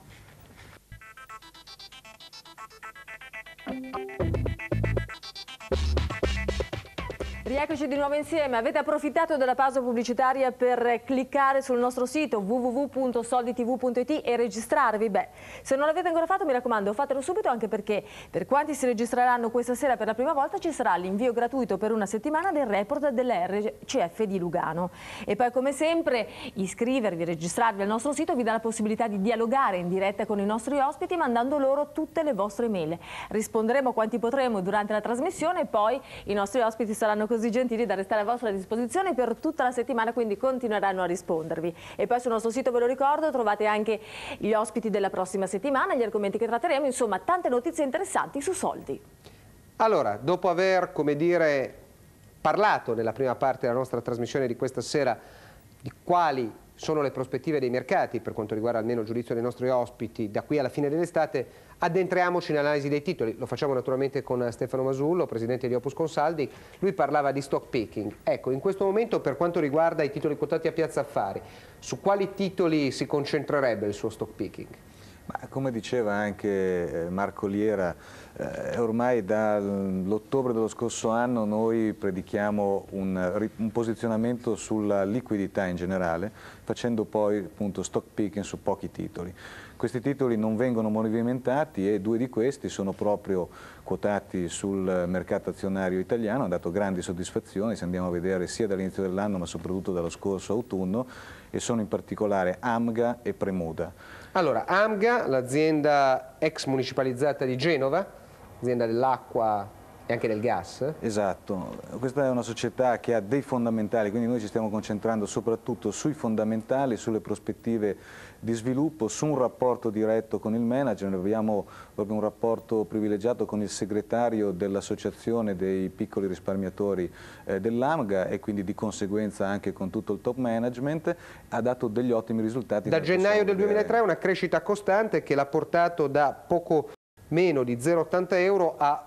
[SPEAKER 4] Rieccoci di nuovo insieme. Avete approfittato della pausa pubblicitaria per cliccare sul nostro sito www.solditv.it e registrarvi? Beh, se non l'avete ancora fatto mi raccomando fatelo subito, anche perché per quanti si registreranno questa sera per la prima volta ci sarà l'invio gratuito per una settimana del report delle RCF di Lugano. E poi come sempre iscrivervi, registrarvi al nostro sito vi dà la possibilità di dialogare in diretta con i nostri ospiti mandando loro tutte le vostre mail. Risponderemo quanti potremo durante la trasmissione e poi i nostri ospiti saranno così gentili da restare a vostra disposizione per tutta la settimana, quindi continueranno a rispondervi. E poi sul nostro sito, ve lo ricordo, trovate anche gli ospiti della prossima settimana, gli argomenti che tratteremo, insomma tante notizie interessanti su soldi.
[SPEAKER 2] Allora, dopo aver, come dire, parlato nella prima parte della nostra trasmissione di questa sera di quali sono le prospettive dei mercati per quanto riguarda almeno il giudizio dei nostri ospiti da qui alla fine dell'estate, addentriamoci nell'analisi dei titoli. Lo facciamo naturalmente con Stefano Masullo, presidente di Opus Consulting. Lui parlava di stock picking. Ecco, in questo momento per quanto riguarda i titoli quotati a Piazza Affari, su quali titoli si concentrerebbe il suo stock picking?
[SPEAKER 3] Ma come diceva anche Marco Liera, ormai dall'ottobre dello scorso anno noi predichiamo un posizionamento sulla liquidità in generale, facendo poi appunto stock picking su pochi titoli. Questi titoli non vengono movimentati e 2 di questi sono proprio quotati sul mercato azionario italiano, hanno dato grandi soddisfazioni, se andiamo a vedere sia dall'inizio dell'anno ma soprattutto dallo scorso autunno, e sono in particolare AMGA e Premuda.
[SPEAKER 2] Allora, AMGA, l'azienda ex municipalizzata di Genova, azienda dell'acqua e anche del gas.
[SPEAKER 3] Esatto, questa è una società che ha dei fondamentali, quindi noi ci stiamo concentrando soprattutto sui fondamentali, sulle prospettive di sviluppo, su un rapporto diretto con il manager. Abbiamo proprio un rapporto privilegiato con il segretario dell'associazione dei piccoli risparmiatori dell'AMGA e quindi di conseguenza anche con tutto il top management, ha dato degli ottimi risultati.
[SPEAKER 2] Da gennaio del 2003 una crescita costante che l'ha portato da poco meno di 0,80 euro a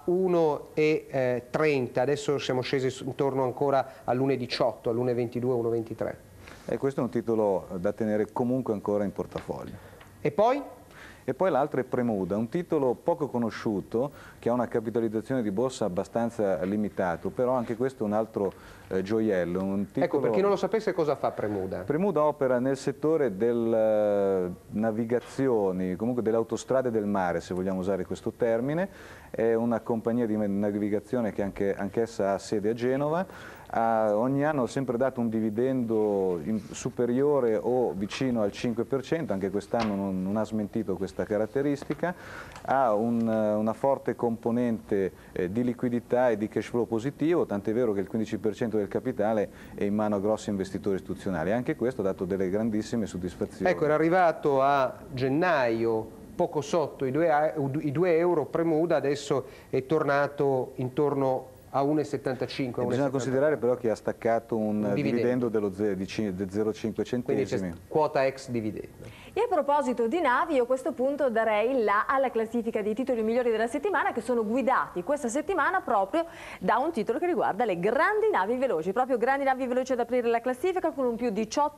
[SPEAKER 2] 1,30, adesso siamo scesi intorno ancora all'1,18, all'1,22, 1,23.
[SPEAKER 3] E questo è un titolo da tenere comunque ancora in portafoglio.
[SPEAKER 2] E poi?
[SPEAKER 3] E poi l'altro è Premuda, un titolo poco conosciuto che ha una capitalizzazione di borsa abbastanza limitato, però anche questo è un altro gioiello. Un titolo...
[SPEAKER 2] Ecco, per chi non lo sapesse, cosa fa Premuda?
[SPEAKER 3] Premuda opera nel settore delle navigazioni, comunque delle autostrade del mare, se vogliamo usare questo termine. È una compagnia di navigazione che anch'essa ha sede a Genova. Ogni anno ha sempre dato un dividendo superiore o vicino al 5%, anche quest'anno non ha smentito questa caratteristica, ha una forte componente di liquidità e di cash flow positivo, tant'è vero che il 15% del capitale è in mano a grossi investitori istituzionali, anche questo ha dato delle grandissime soddisfazioni.
[SPEAKER 2] Ecco, era arrivato a gennaio poco sotto i 2 euro Premuda, adesso è tornato intorno a 1,75.
[SPEAKER 3] Bisogna considerare però che ha staccato un dividendo dello 0,5 centesimi.
[SPEAKER 2] Quindi c'è quota ex dividendo.
[SPEAKER 4] E a proposito di navi, io a questo punto darei il là alla classifica dei titoli migliori della settimana, che sono guidati questa settimana proprio da un titolo che riguarda le grandi navi veloci, proprio grandi navi veloci ad aprire la classifica con un più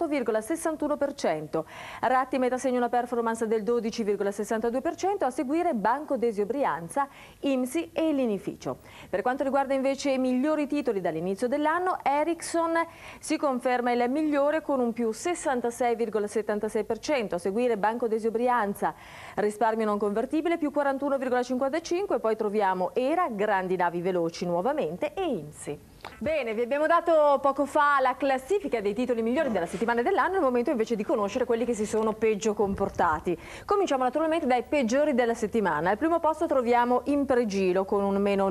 [SPEAKER 4] 18,61%. Ratti metasegna una performance del 12,62%, a seguire Banco Desio Brianza, IMSI e Linificio. Per quanto riguarda invece i migliori titoli dall'inizio dell'anno, Ericsson si conferma il migliore con un più 66,76%, a seguire Banco Desio Brianza, risparmio non convertibile più 41,55%, poi troviamo ERA, grandi navi veloci nuovamente, e IMSI. Bene, vi abbiamo dato poco fa la classifica dei titoli migliori della settimana e dell'anno, è il momento invece di conoscere quelli che si sono peggio comportati. Cominciamo naturalmente dai peggiori della settimana. Al primo posto troviamo Impregilo con un meno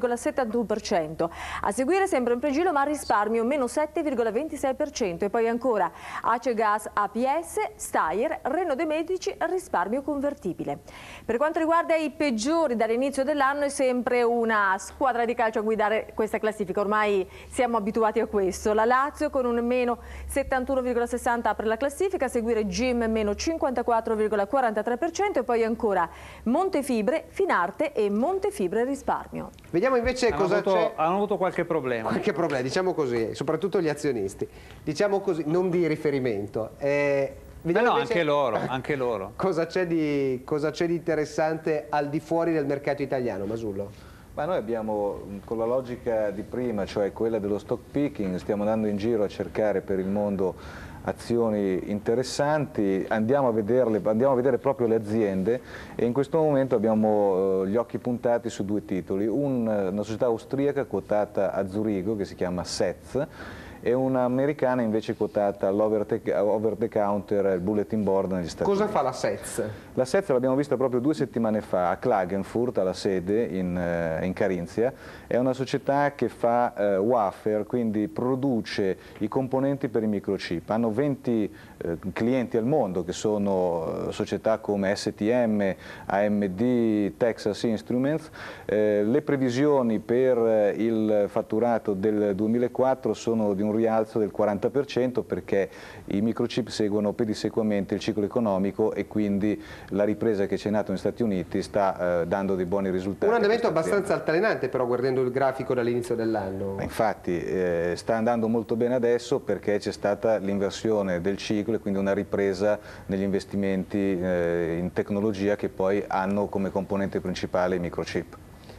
[SPEAKER 4] 9,71%, a seguire sempre Impregilo ma risparmio meno 7,26%, e poi ancora Acegas APS, Steyr, Reno De Medici, risparmio convertibile. Per quanto riguarda i peggiori dall'inizio dell'anno è sempre una squadra di calcio a guidare questa classifica. ormai siamo abituati a questo. La Lazio con un meno 71,60 apre la classifica, a seguire Gim meno 54,43% e poi ancora Montefibre, Finarte e Montefibre Risparmio.
[SPEAKER 2] Vediamo invece cosa c'è.
[SPEAKER 8] Hanno avuto qualche problema.
[SPEAKER 2] Qualche problema, diciamo così, soprattutto gli azionisti. Diciamo così, non di riferimento. Vediamo
[SPEAKER 8] anche loro.
[SPEAKER 2] Cosa c'è di interessante al di fuori del mercato italiano, Masullo?
[SPEAKER 3] Ma noi abbiamo, con la logica di prima, cioè quella dello stock picking, stiamo andando in giro a cercare per il mondo azioni interessanti, andiamo a vedere proprio le aziende e in questo momento abbiamo gli occhi puntati su due titoli, una società austriaca quotata a Zurigo che si chiama SETS e un'americana invece quotata all'over the counter, il bulletin board negli Stati Uniti.
[SPEAKER 2] Cosa fa la SETS?
[SPEAKER 3] La SETS l'abbiamo vista proprio 2 settimane fa a Klagenfurt, alla sede in Carinzia. È una società che fa wafer, quindi produce i componenti per i microchip. Hanno 20 clienti al mondo che sono società come STM, AMD, Texas Instruments. Le previsioni per il fatturato del 2004 sono di un rialzo del 40% perché i microchip seguono pedissequamente il ciclo economico e quindi la ripresa che c'è nata negli Stati Uniti sta dando dei buoni risultati.
[SPEAKER 2] Un andamento abbastanza altalenante però guardando il grafico dall'inizio dell'anno.
[SPEAKER 3] Infatti sta andando molto bene adesso perché c'è stata l'inversione del ciclo e quindi una ripresa negli investimenti in tecnologia che poi hanno come componente principale i microchip.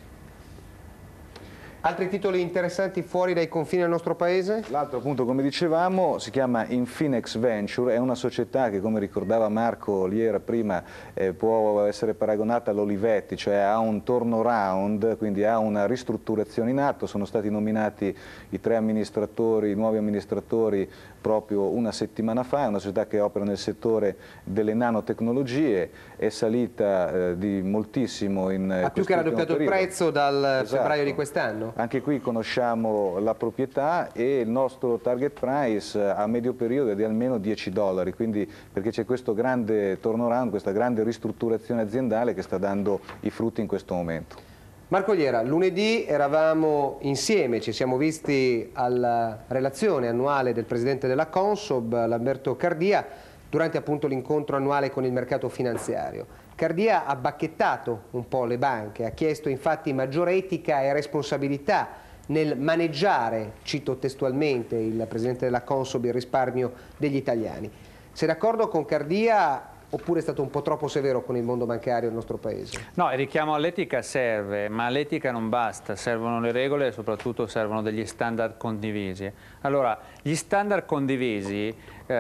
[SPEAKER 2] Altri titoli interessanti fuori dai confini del nostro paese?
[SPEAKER 3] L'altro appunto, come dicevamo, si chiama Infinex Venture, è una società che, come ricordava Marco Liera prima, può essere paragonata all'Olivetti, cioè ha un turnaround, quindi ha una ristrutturazione in atto. Sono stati nominati i 3 amministratori, i nuovi amministratori proprio una settimana fa, è una società che opera nel settore delle nanotecnologie, è salita di moltissimo in
[SPEAKER 2] più che raddoppiato il prezzo dal febbraio di quest'anno.
[SPEAKER 3] Anche qui conosciamo la proprietà e il nostro target price a medio periodo è di almeno $10, quindi perché c'è questo grande turnaround, questa grande ristrutturazione aziendale che sta dando i frutti in questo momento.
[SPEAKER 2] Marco Liera, lunedì eravamo insieme, ci siamo visti alla relazione annuale del presidente della Consob, Lamberto Cardia, durante appunto l'incontro annuale con il mercato finanziario. Cardia ha bacchettato un po' le banche, ha chiesto infatti maggiore etica e responsabilità nel maneggiare, cito testualmente il presidente della Consob, il risparmio degli italiani. Sei d'accordo con Cardia oppure è stato un po' troppo severo con il mondo bancario del nostro paese?
[SPEAKER 8] No, il richiamo all'etica serve, ma l'etica non basta, servono le regole e soprattutto servono degli standard condivisi. Allora, gli standard condivisi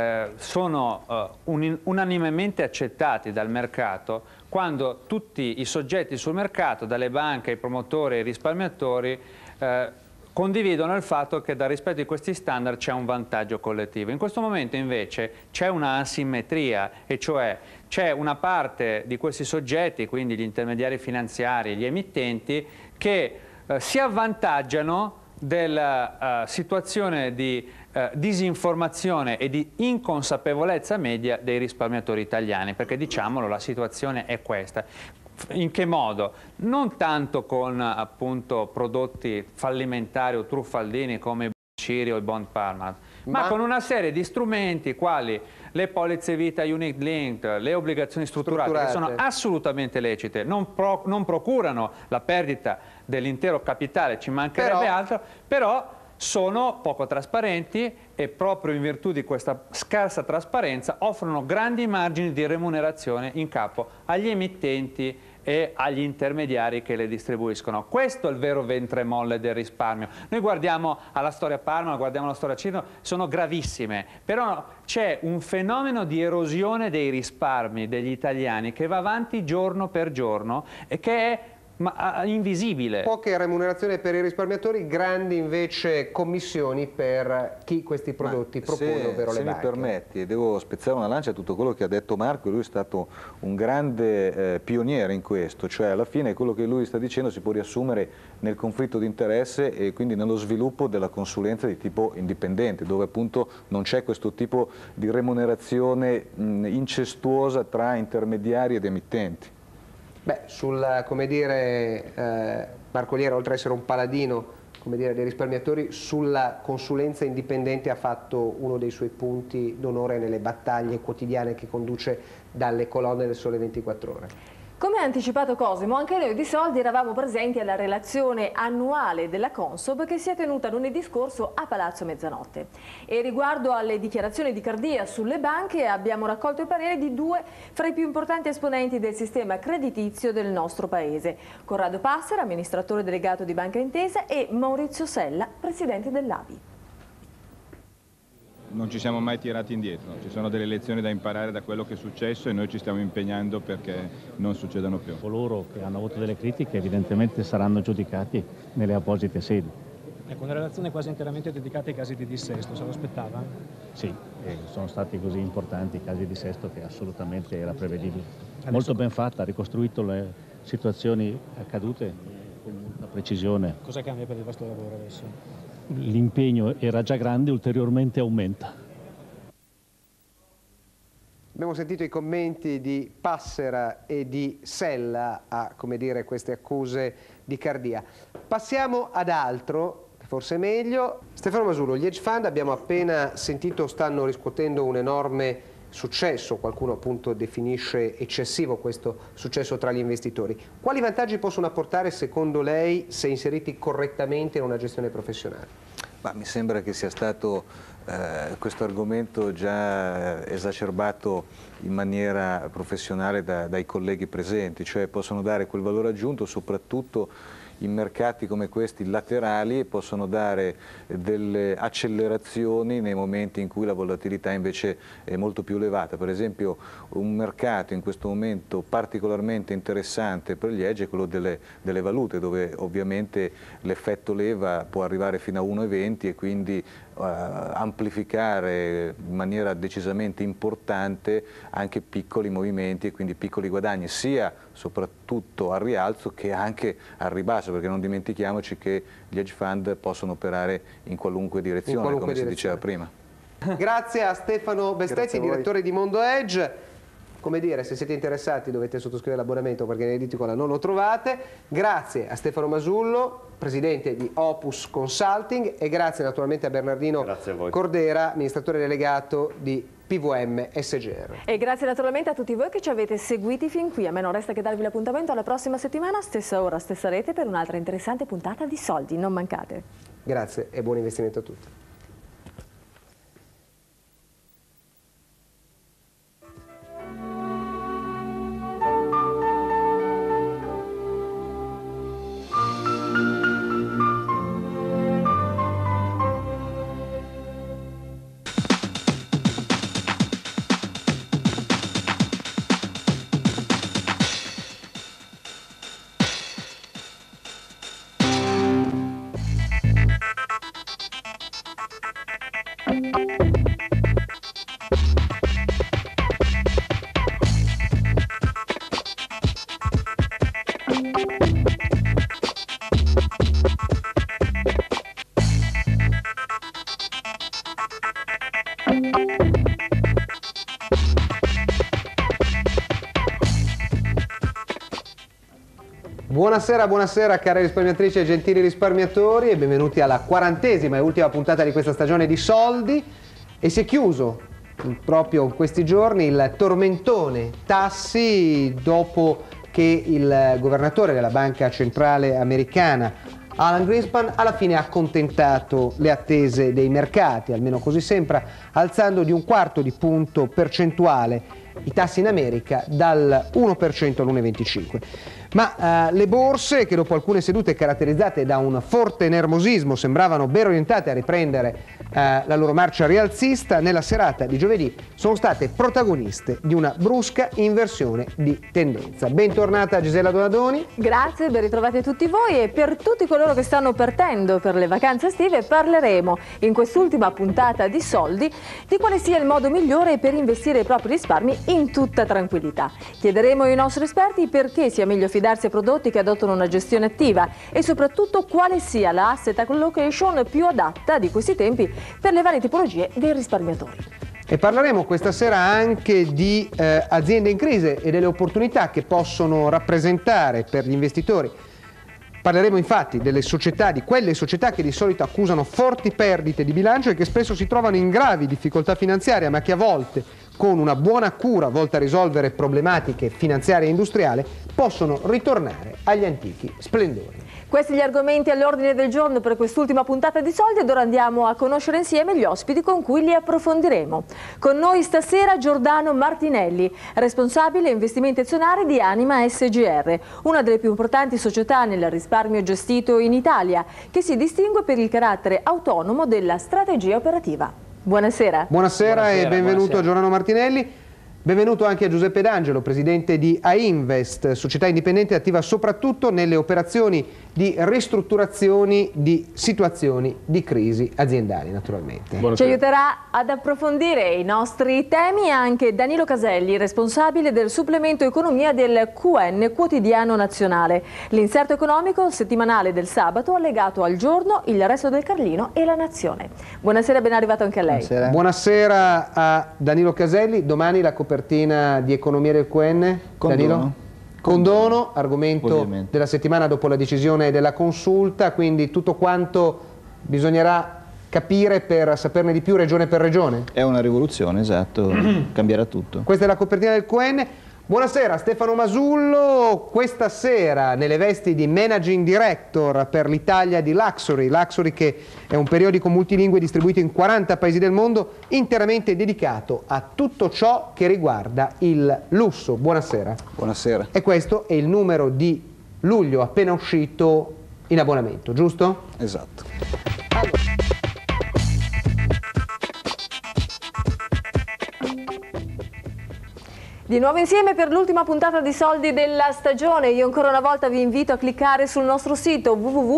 [SPEAKER 8] sono unanimemente accettati dal mercato quando tutti i soggetti sul mercato, dalle banche ai promotori ai risparmiatori, condividono il fatto che dal rispetto di questi standard c'è un vantaggio collettivo. In questo momento invece c'è una asimmetria, e cioè c'è una parte di questi soggetti, quindi gli intermediari finanziari, gli emittenti, che si avvantaggiano della situazione di disinformazione e di inconsapevolezza media dei risparmiatori italiani, perché diciamolo, la situazione è questa. In che modo? Non tanto con appunto prodotti fallimentari o truffaldini come i Ciri o i Bond Parmalat, ma con una serie di strumenti quali le polizze vita unit linked, le obbligazioni strutturate, che sono assolutamente lecite, non procurano la perdita dell'intero capitale, ci mancherebbe altro, però sono poco trasparenti e proprio in virtù di questa scarsa trasparenza offrono grandi margini di remunerazione in capo agli emittenti e agli intermediari che le distribuiscono. Questo è il vero ventre molle del risparmio. Noi guardiamo alla storia Parma, guardiamo alla storia Cino, sono gravissime, però c'è un fenomeno di erosione dei risparmi degli italiani che va avanti giorno per giorno e che è invisibile.
[SPEAKER 2] Poche remunerazioni per i risparmiatori, grandi invece commissioni per chi questi prodotti propone, ovvero le banche. Se mi
[SPEAKER 3] permetti, devo spezzare una lancia a tutto quello che ha detto Marco, lui è stato un grande pioniere in questo, cioè alla fine quello che lui sta dicendo si può riassumere nel conflitto di interesse e quindi nello sviluppo della consulenza di tipo indipendente, dove appunto non c'è questo tipo di remunerazione incestuosa tra intermediari ed emittenti.
[SPEAKER 2] Beh, come dire, Marco Liera, oltre ad essere un paladino come dire, dei risparmiatori sulla consulenza indipendente ha fatto uno dei suoi punti d'onore nelle battaglie quotidiane che conduce dalle colonne del Sole 24 Ore.
[SPEAKER 4] Come ha anticipato Cosimo, anche noi di Soldi eravamo presenti alla relazione annuale della Consob che si è tenuta lunedì scorso a Palazzo Mezzanotte. E riguardo alle dichiarazioni di Cardia sulle banche abbiamo raccolto i pareri di due fra i più importanti esponenti del sistema creditizio del nostro paese: Corrado Passera, amministratore delegato di Banca Intesa, e Maurizio Sella, presidente dell'ABI.
[SPEAKER 9] Non ci siamo mai tirati indietro, ci sono delle lezioni da imparare da quello che è successo e noi ci stiamo impegnando perché non succedano più.
[SPEAKER 10] Coloro che hanno avuto delle critiche evidentemente saranno giudicati nelle apposite sedi.
[SPEAKER 11] Ecco, una relazione quasi interamente dedicata ai casi di dissesto, se lo aspettava?
[SPEAKER 10] Sì, sono stati così importanti i casi di dissesto che assolutamente era prevedibile. Molto ben fatta, ha ricostruito le situazioni accadute con molta precisione.
[SPEAKER 11] Cosa cambia per il vostro lavoro adesso?
[SPEAKER 10] L'impegno era già grande, ulteriormente aumenta.
[SPEAKER 2] Abbiamo sentito i commenti di Passera e di Sella a, come dire, queste accuse di Cardia. Passiamo ad altro, forse è meglio. Stefano Masullo, gli hedge fund abbiamo appena sentito stanno riscuotendo un enorme successo, qualcuno appunto definisce eccessivo questo successo tra gli investitori. Quali vantaggi possono apportare secondo lei se inseriti correttamente in una gestione professionale?
[SPEAKER 3] Ma mi sembra che sia stato questo argomento già esacerbato in maniera professionale dai colleghi presenti, cioè possono dare quel valore aggiunto soprattutto in mercati come questi laterali, possono dare delle accelerazioni nei momenti in cui la volatilità invece è molto più elevata. Per esempio un mercato in questo momento particolarmente interessante per gli hedge è quello delle valute, dove ovviamente l'effetto leva può arrivare fino a 1,20 e quindi amplificare in maniera decisamente importante anche piccoli movimenti e quindi piccoli guadagni, sia soprattutto al rialzo che anche al ribasso, perché non dimentichiamoci che gli hedge fund possono operare in qualunque direzione, come si diceva prima.
[SPEAKER 2] Grazie a Stefano Bestetti, direttore di Mondo Hedge. Come dire, se siete interessati dovete sottoscrivere l'abbonamento perché in edicola non lo trovate. Grazie a Stefano Masullo, presidente di Opus Consulting, e grazie naturalmente a Bernardino Cordera, amministratore delegato di PVM SGR.
[SPEAKER 4] E grazie naturalmente a tutti voi che ci avete seguiti fin qui. A me non resta che darvi l'appuntamento alla prossima settimana, stessa ora, stessa rete, per un'altra interessante puntata di Soldi. Non mancate.
[SPEAKER 2] Grazie e buon investimento a tutti. Buonasera, buonasera care risparmiatrici e gentili risparmiatori e benvenuti alla 40ª e ultima puntata di questa stagione di Soldi. E si è chiuso proprio in questi giorni il tormentone tassi dopo che il governatore della Banca Centrale Americana Alan Greenspan alla fine ha accontentato le attese dei mercati, almeno così sembra, alzando di 1/4 di punto percentuale i tassi in America dal 1% all'1,25%. Ma le borse, che dopo alcune sedute caratterizzate da un forte nervosismo sembravano ben orientate a riprendere la loro marcia rialzista, nella serata di giovedì sono state protagoniste di una brusca inversione di tendenza. Bentornata Gisella Donadoni.
[SPEAKER 4] Grazie, ben ritrovati a tutti voi, e per tutti coloro che stanno partendo per le vacanze estive parleremo in quest'ultima puntata di Soldi di quale sia il modo migliore per investire i propri risparmi in tutta tranquillità. Chiederemo ai nostri esperti perché sia meglio fidarsi a prodotti che adottano una gestione attiva e soprattutto quale sia la asset allocation più adatta di questi tempi per le varie tipologie dei risparmiatori.
[SPEAKER 2] E parleremo questa sera anche di aziende in crisi e delle opportunità che possono rappresentare per gli investitori Parleremo infatti delle società, di quelle società che di solito accusano forti perdite di bilancio e che spesso si trovano in gravi difficoltà finanziarie, ma che a volte, con una buona cura volta a risolvere problematiche finanziarie e industriali, possono ritornare agli antichi splendori.
[SPEAKER 4] Questi gli argomenti all'ordine del giorno per quest'ultima puntata di Soldi, ed ora andiamo a conoscere insieme gli ospiti con cui li approfondiremo. Con noi stasera Giordano Martinelli, responsabile investimenti azionari di Anima SGR, una delle più importanti società nel risparmio gestito in Italia, che si distingue per il carattere autonomo della strategia operativa. Buonasera.
[SPEAKER 2] Buonasera e benvenuto a Giordano Martinelli. Benvenuto anche a Giuseppe D'Angelo, presidente di Ainvest, società indipendente attiva soprattutto nelle operazioni di ristrutturazioni di situazioni di crisi aziendali, naturalmente.
[SPEAKER 4] Buonasera. Ci aiuterà ad approfondire i nostri temi anche Danilo Caselli, responsabile del supplemento economia del QN Quotidiano Nazionale, l'inserto economico settimanale del sabato allegato al Giorno, Il Resto del Carlino e La Nazione. Buonasera, ben arrivato anche a lei.
[SPEAKER 2] Buonasera. Buonasera a Danilo Caselli. Domani la copertina di economia del QN. Danilo? Condono, argomento ovviamente della settimana dopo la decisione della consulta, quindi tutto quanto bisognerà capire per saperne di più regione per regione.
[SPEAKER 12] È una rivoluzione, esatto, cambierà tutto.
[SPEAKER 2] Questa è la copertina del QN. Buonasera Stefano Masullo, questa sera nelle vesti di Managing Director per l'Italia di Luxury. Luxury, che è un periodico multilingue distribuito in 40 paesi del mondo, interamente dedicato a tutto ciò che riguarda il lusso. Buonasera.
[SPEAKER 3] Buonasera.
[SPEAKER 2] E questo è il numero di luglio appena uscito in abbonamento, giusto?
[SPEAKER 3] Esatto.
[SPEAKER 4] Di nuovo insieme per l'ultima puntata di Soldi della stagione. Io ancora una volta vi invito a cliccare sul nostro sito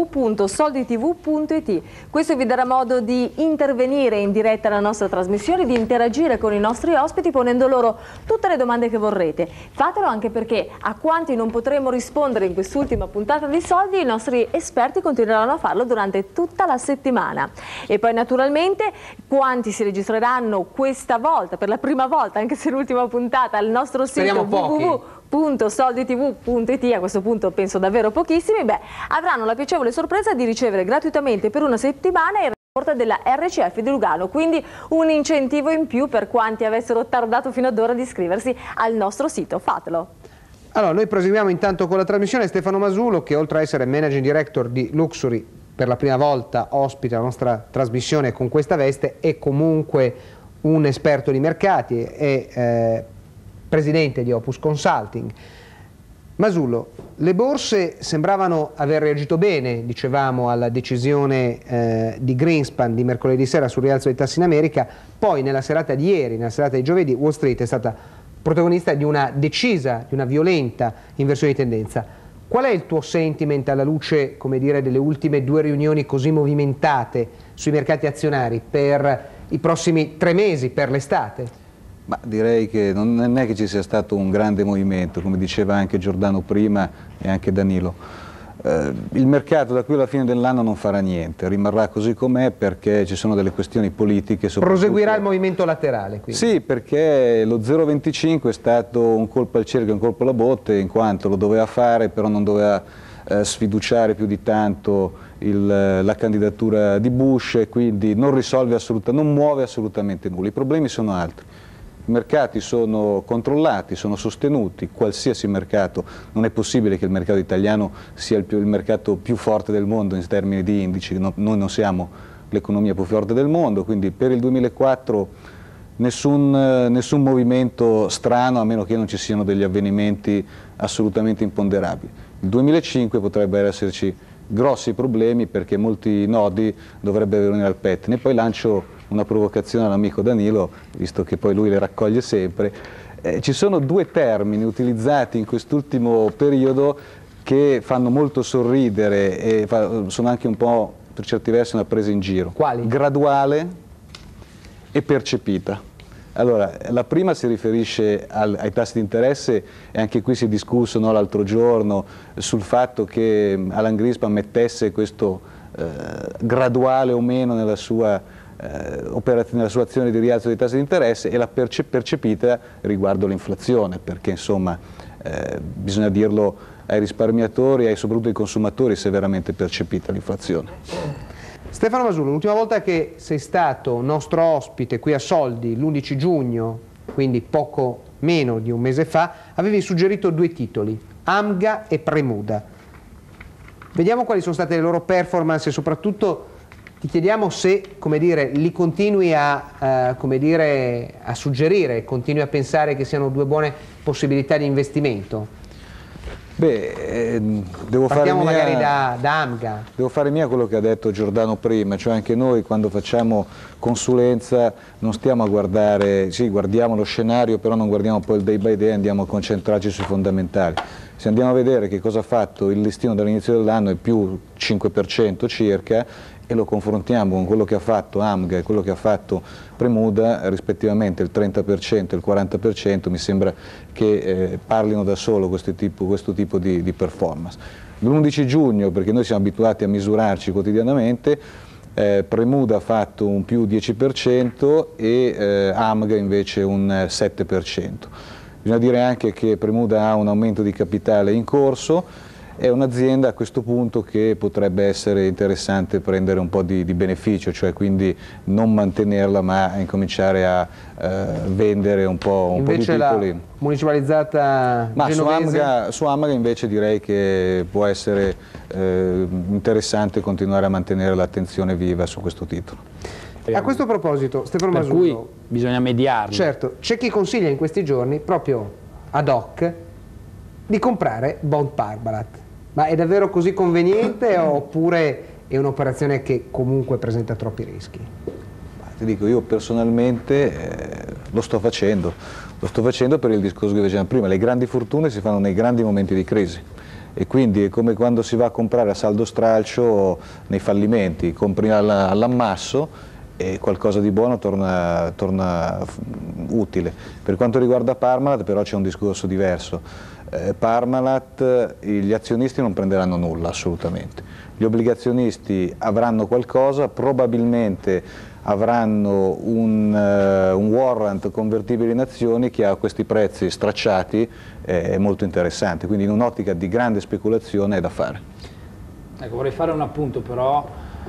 [SPEAKER 4] www.solditv.it. Questo vi darà modo di intervenire in diretta alla nostra trasmissione, di interagire con i nostri ospiti ponendo loro tutte le domande che vorrete. Fatelo anche perché a quanti non potremo rispondere in quest'ultima puntata di Soldi, i nostri esperti continueranno a farlo durante tutta la settimana. E poi naturalmente quanti si registreranno questa volta, per la prima volta, anche se l'ultima puntata, al nostro sito www.solditv.it, a questo punto penso davvero pochissimi, avranno la piacevole sorpresa di ricevere gratuitamente per una settimana il report della RCF di Lugano, quindi un incentivo in più per quanti avessero tardato fino ad ora di iscriversi al nostro sito. Fatelo!
[SPEAKER 2] Allora, noi proseguiamo intanto con la trasmissione. Stefano Masullo, che oltre a essere Managing Director di Luxury, per la prima volta ospita la nostra trasmissione con questa veste, è comunque un esperto di mercati, è presidente di Opus Consulting. Masullo, le borse sembravano aver reagito bene, dicevamo, alla decisione di Greenspan di mercoledì sera sul rialzo dei tassi in America, poi nella serata di ieri, nella serata di giovedì, Wall Street è stata protagonista di una decisa, di una violenta inversione di tendenza. Qual è il tuo sentiment alla luce, come dire, delle ultime due riunioni così movimentate sui mercati azionari per i prossimi 3 mesi, per l'estate?
[SPEAKER 3] Ma direi che non è che ci sia stato un grande movimento, come diceva anche Giordano prima e anche Danilo. Il mercato da qui alla fine dell'anno non farà niente, rimarrà così com'è perché ci sono delle questioni politiche.
[SPEAKER 2] Proseguirà il movimento laterale quindi?
[SPEAKER 3] Sì, perché lo 0,25 è stato un colpo al cerchio e un colpo alla botte, in quanto lo doveva fare, però non doveva sfiduciare più di tanto la candidatura di Bush, e quindi non muove assolutamente nulla. I problemi sono altri. I mercati sono controllati, sono sostenuti, qualsiasi mercato, non è possibile che il mercato italiano sia il mercato più forte del mondo in termini di indici, noi non siamo l'economia più forte del mondo, quindi per il 2004 nessun movimento strano, a meno che non ci siano degli avvenimenti assolutamente imponderabili. Il 2005 potrebbero esserci grossi problemi perché molti nodi dovrebbero venire al pettine. Poi lancio una provocazione all'amico Danilo, visto che poi lui le raccoglie sempre. Ci sono 2 termini utilizzati in quest'ultimo periodo che fanno molto sorridere e sono anche un po', per certi versi, una presa in giro.
[SPEAKER 2] Quali?
[SPEAKER 3] Graduale e percepita. Allora, la prima si riferisce ai tassi di interesse, e anche qui si è discusso l'altro giorno sul fatto che Alan Greenspan mettesse questo graduale o meno nella sua azione di rialzo dei tassi di interesse, e la percepita riguardo l'inflazione, perché insomma bisogna dirlo ai risparmiatori e soprattutto ai consumatori se è veramente percepita l'inflazione.
[SPEAKER 2] Stefano Masullo, l'ultima volta che sei stato nostro ospite qui a Soldi, l'11 giugno, quindi poco meno di un mese fa, avevi suggerito 2 titoli, Amga e Premuda. Vediamo quali sono state le loro performance e soprattutto ti chiediamo se, come dire, li continui a suggerire, continui a pensare che siano 2 buone possibilità di investimento.
[SPEAKER 3] Beh,
[SPEAKER 2] Partiamo magari da Amga.
[SPEAKER 3] Devo fare mia quello che ha detto Giordano prima, cioè anche noi quando facciamo consulenza non stiamo a guardare, sì, guardiamo lo scenario, però non guardiamo poi il day by day, andiamo a concentrarci sui fondamentali. Se andiamo a vedere che cosa ha fatto il listino dall'inizio dell'anno è più 5% circa, e lo confrontiamo con quello che ha fatto Amga e quello che ha fatto Premuda, rispettivamente il 30% e il 40%, mi sembra che parlino da solo questo tipo di performance. L'11 giugno, perché noi siamo abituati a misurarci quotidianamente, Premuda ha fatto un più 10% e Amga invece un 7%. Bisogna dire anche che Premuda ha un aumento di capitale in corso, è un'azienda a questo punto che potrebbe essere interessante prendere un po' di beneficio, cioè quindi non mantenerla ma incominciare a vendere un po' di titoli.
[SPEAKER 2] La municipalizzata genovese?
[SPEAKER 3] Su Amga invece direi che può essere interessante continuare a mantenere l'attenzione viva su questo titolo.
[SPEAKER 2] A questo proposito, Stefano Masullo,
[SPEAKER 7] per cui bisogna mediarlo.
[SPEAKER 2] Certo, c'è chi consiglia in questi giorni, proprio ad hoc, di comprare bond Parmalat. Ma è davvero così conveniente oppure è un'operazione che comunque presenta troppi rischi?
[SPEAKER 3] Ti dico, io personalmente lo sto facendo per il discorso che facevamo prima, le grandi fortune si fanno nei grandi momenti di crisi. E quindi è come quando si va a comprare a saldo stralcio nei fallimenti, compri all'ammasso e qualcosa di buono torna utile. Per quanto riguarda Parmalat però c'è un discorso diverso. Parmalat, gli azionisti non prenderanno nulla assolutamente, gli obbligazionisti avranno qualcosa, probabilmente avranno un warrant convertibile in azioni che a questi prezzi stracciati è molto interessante, quindi in un'ottica di grande speculazione è da fare.
[SPEAKER 7] Ecco, vorrei fare un appunto però,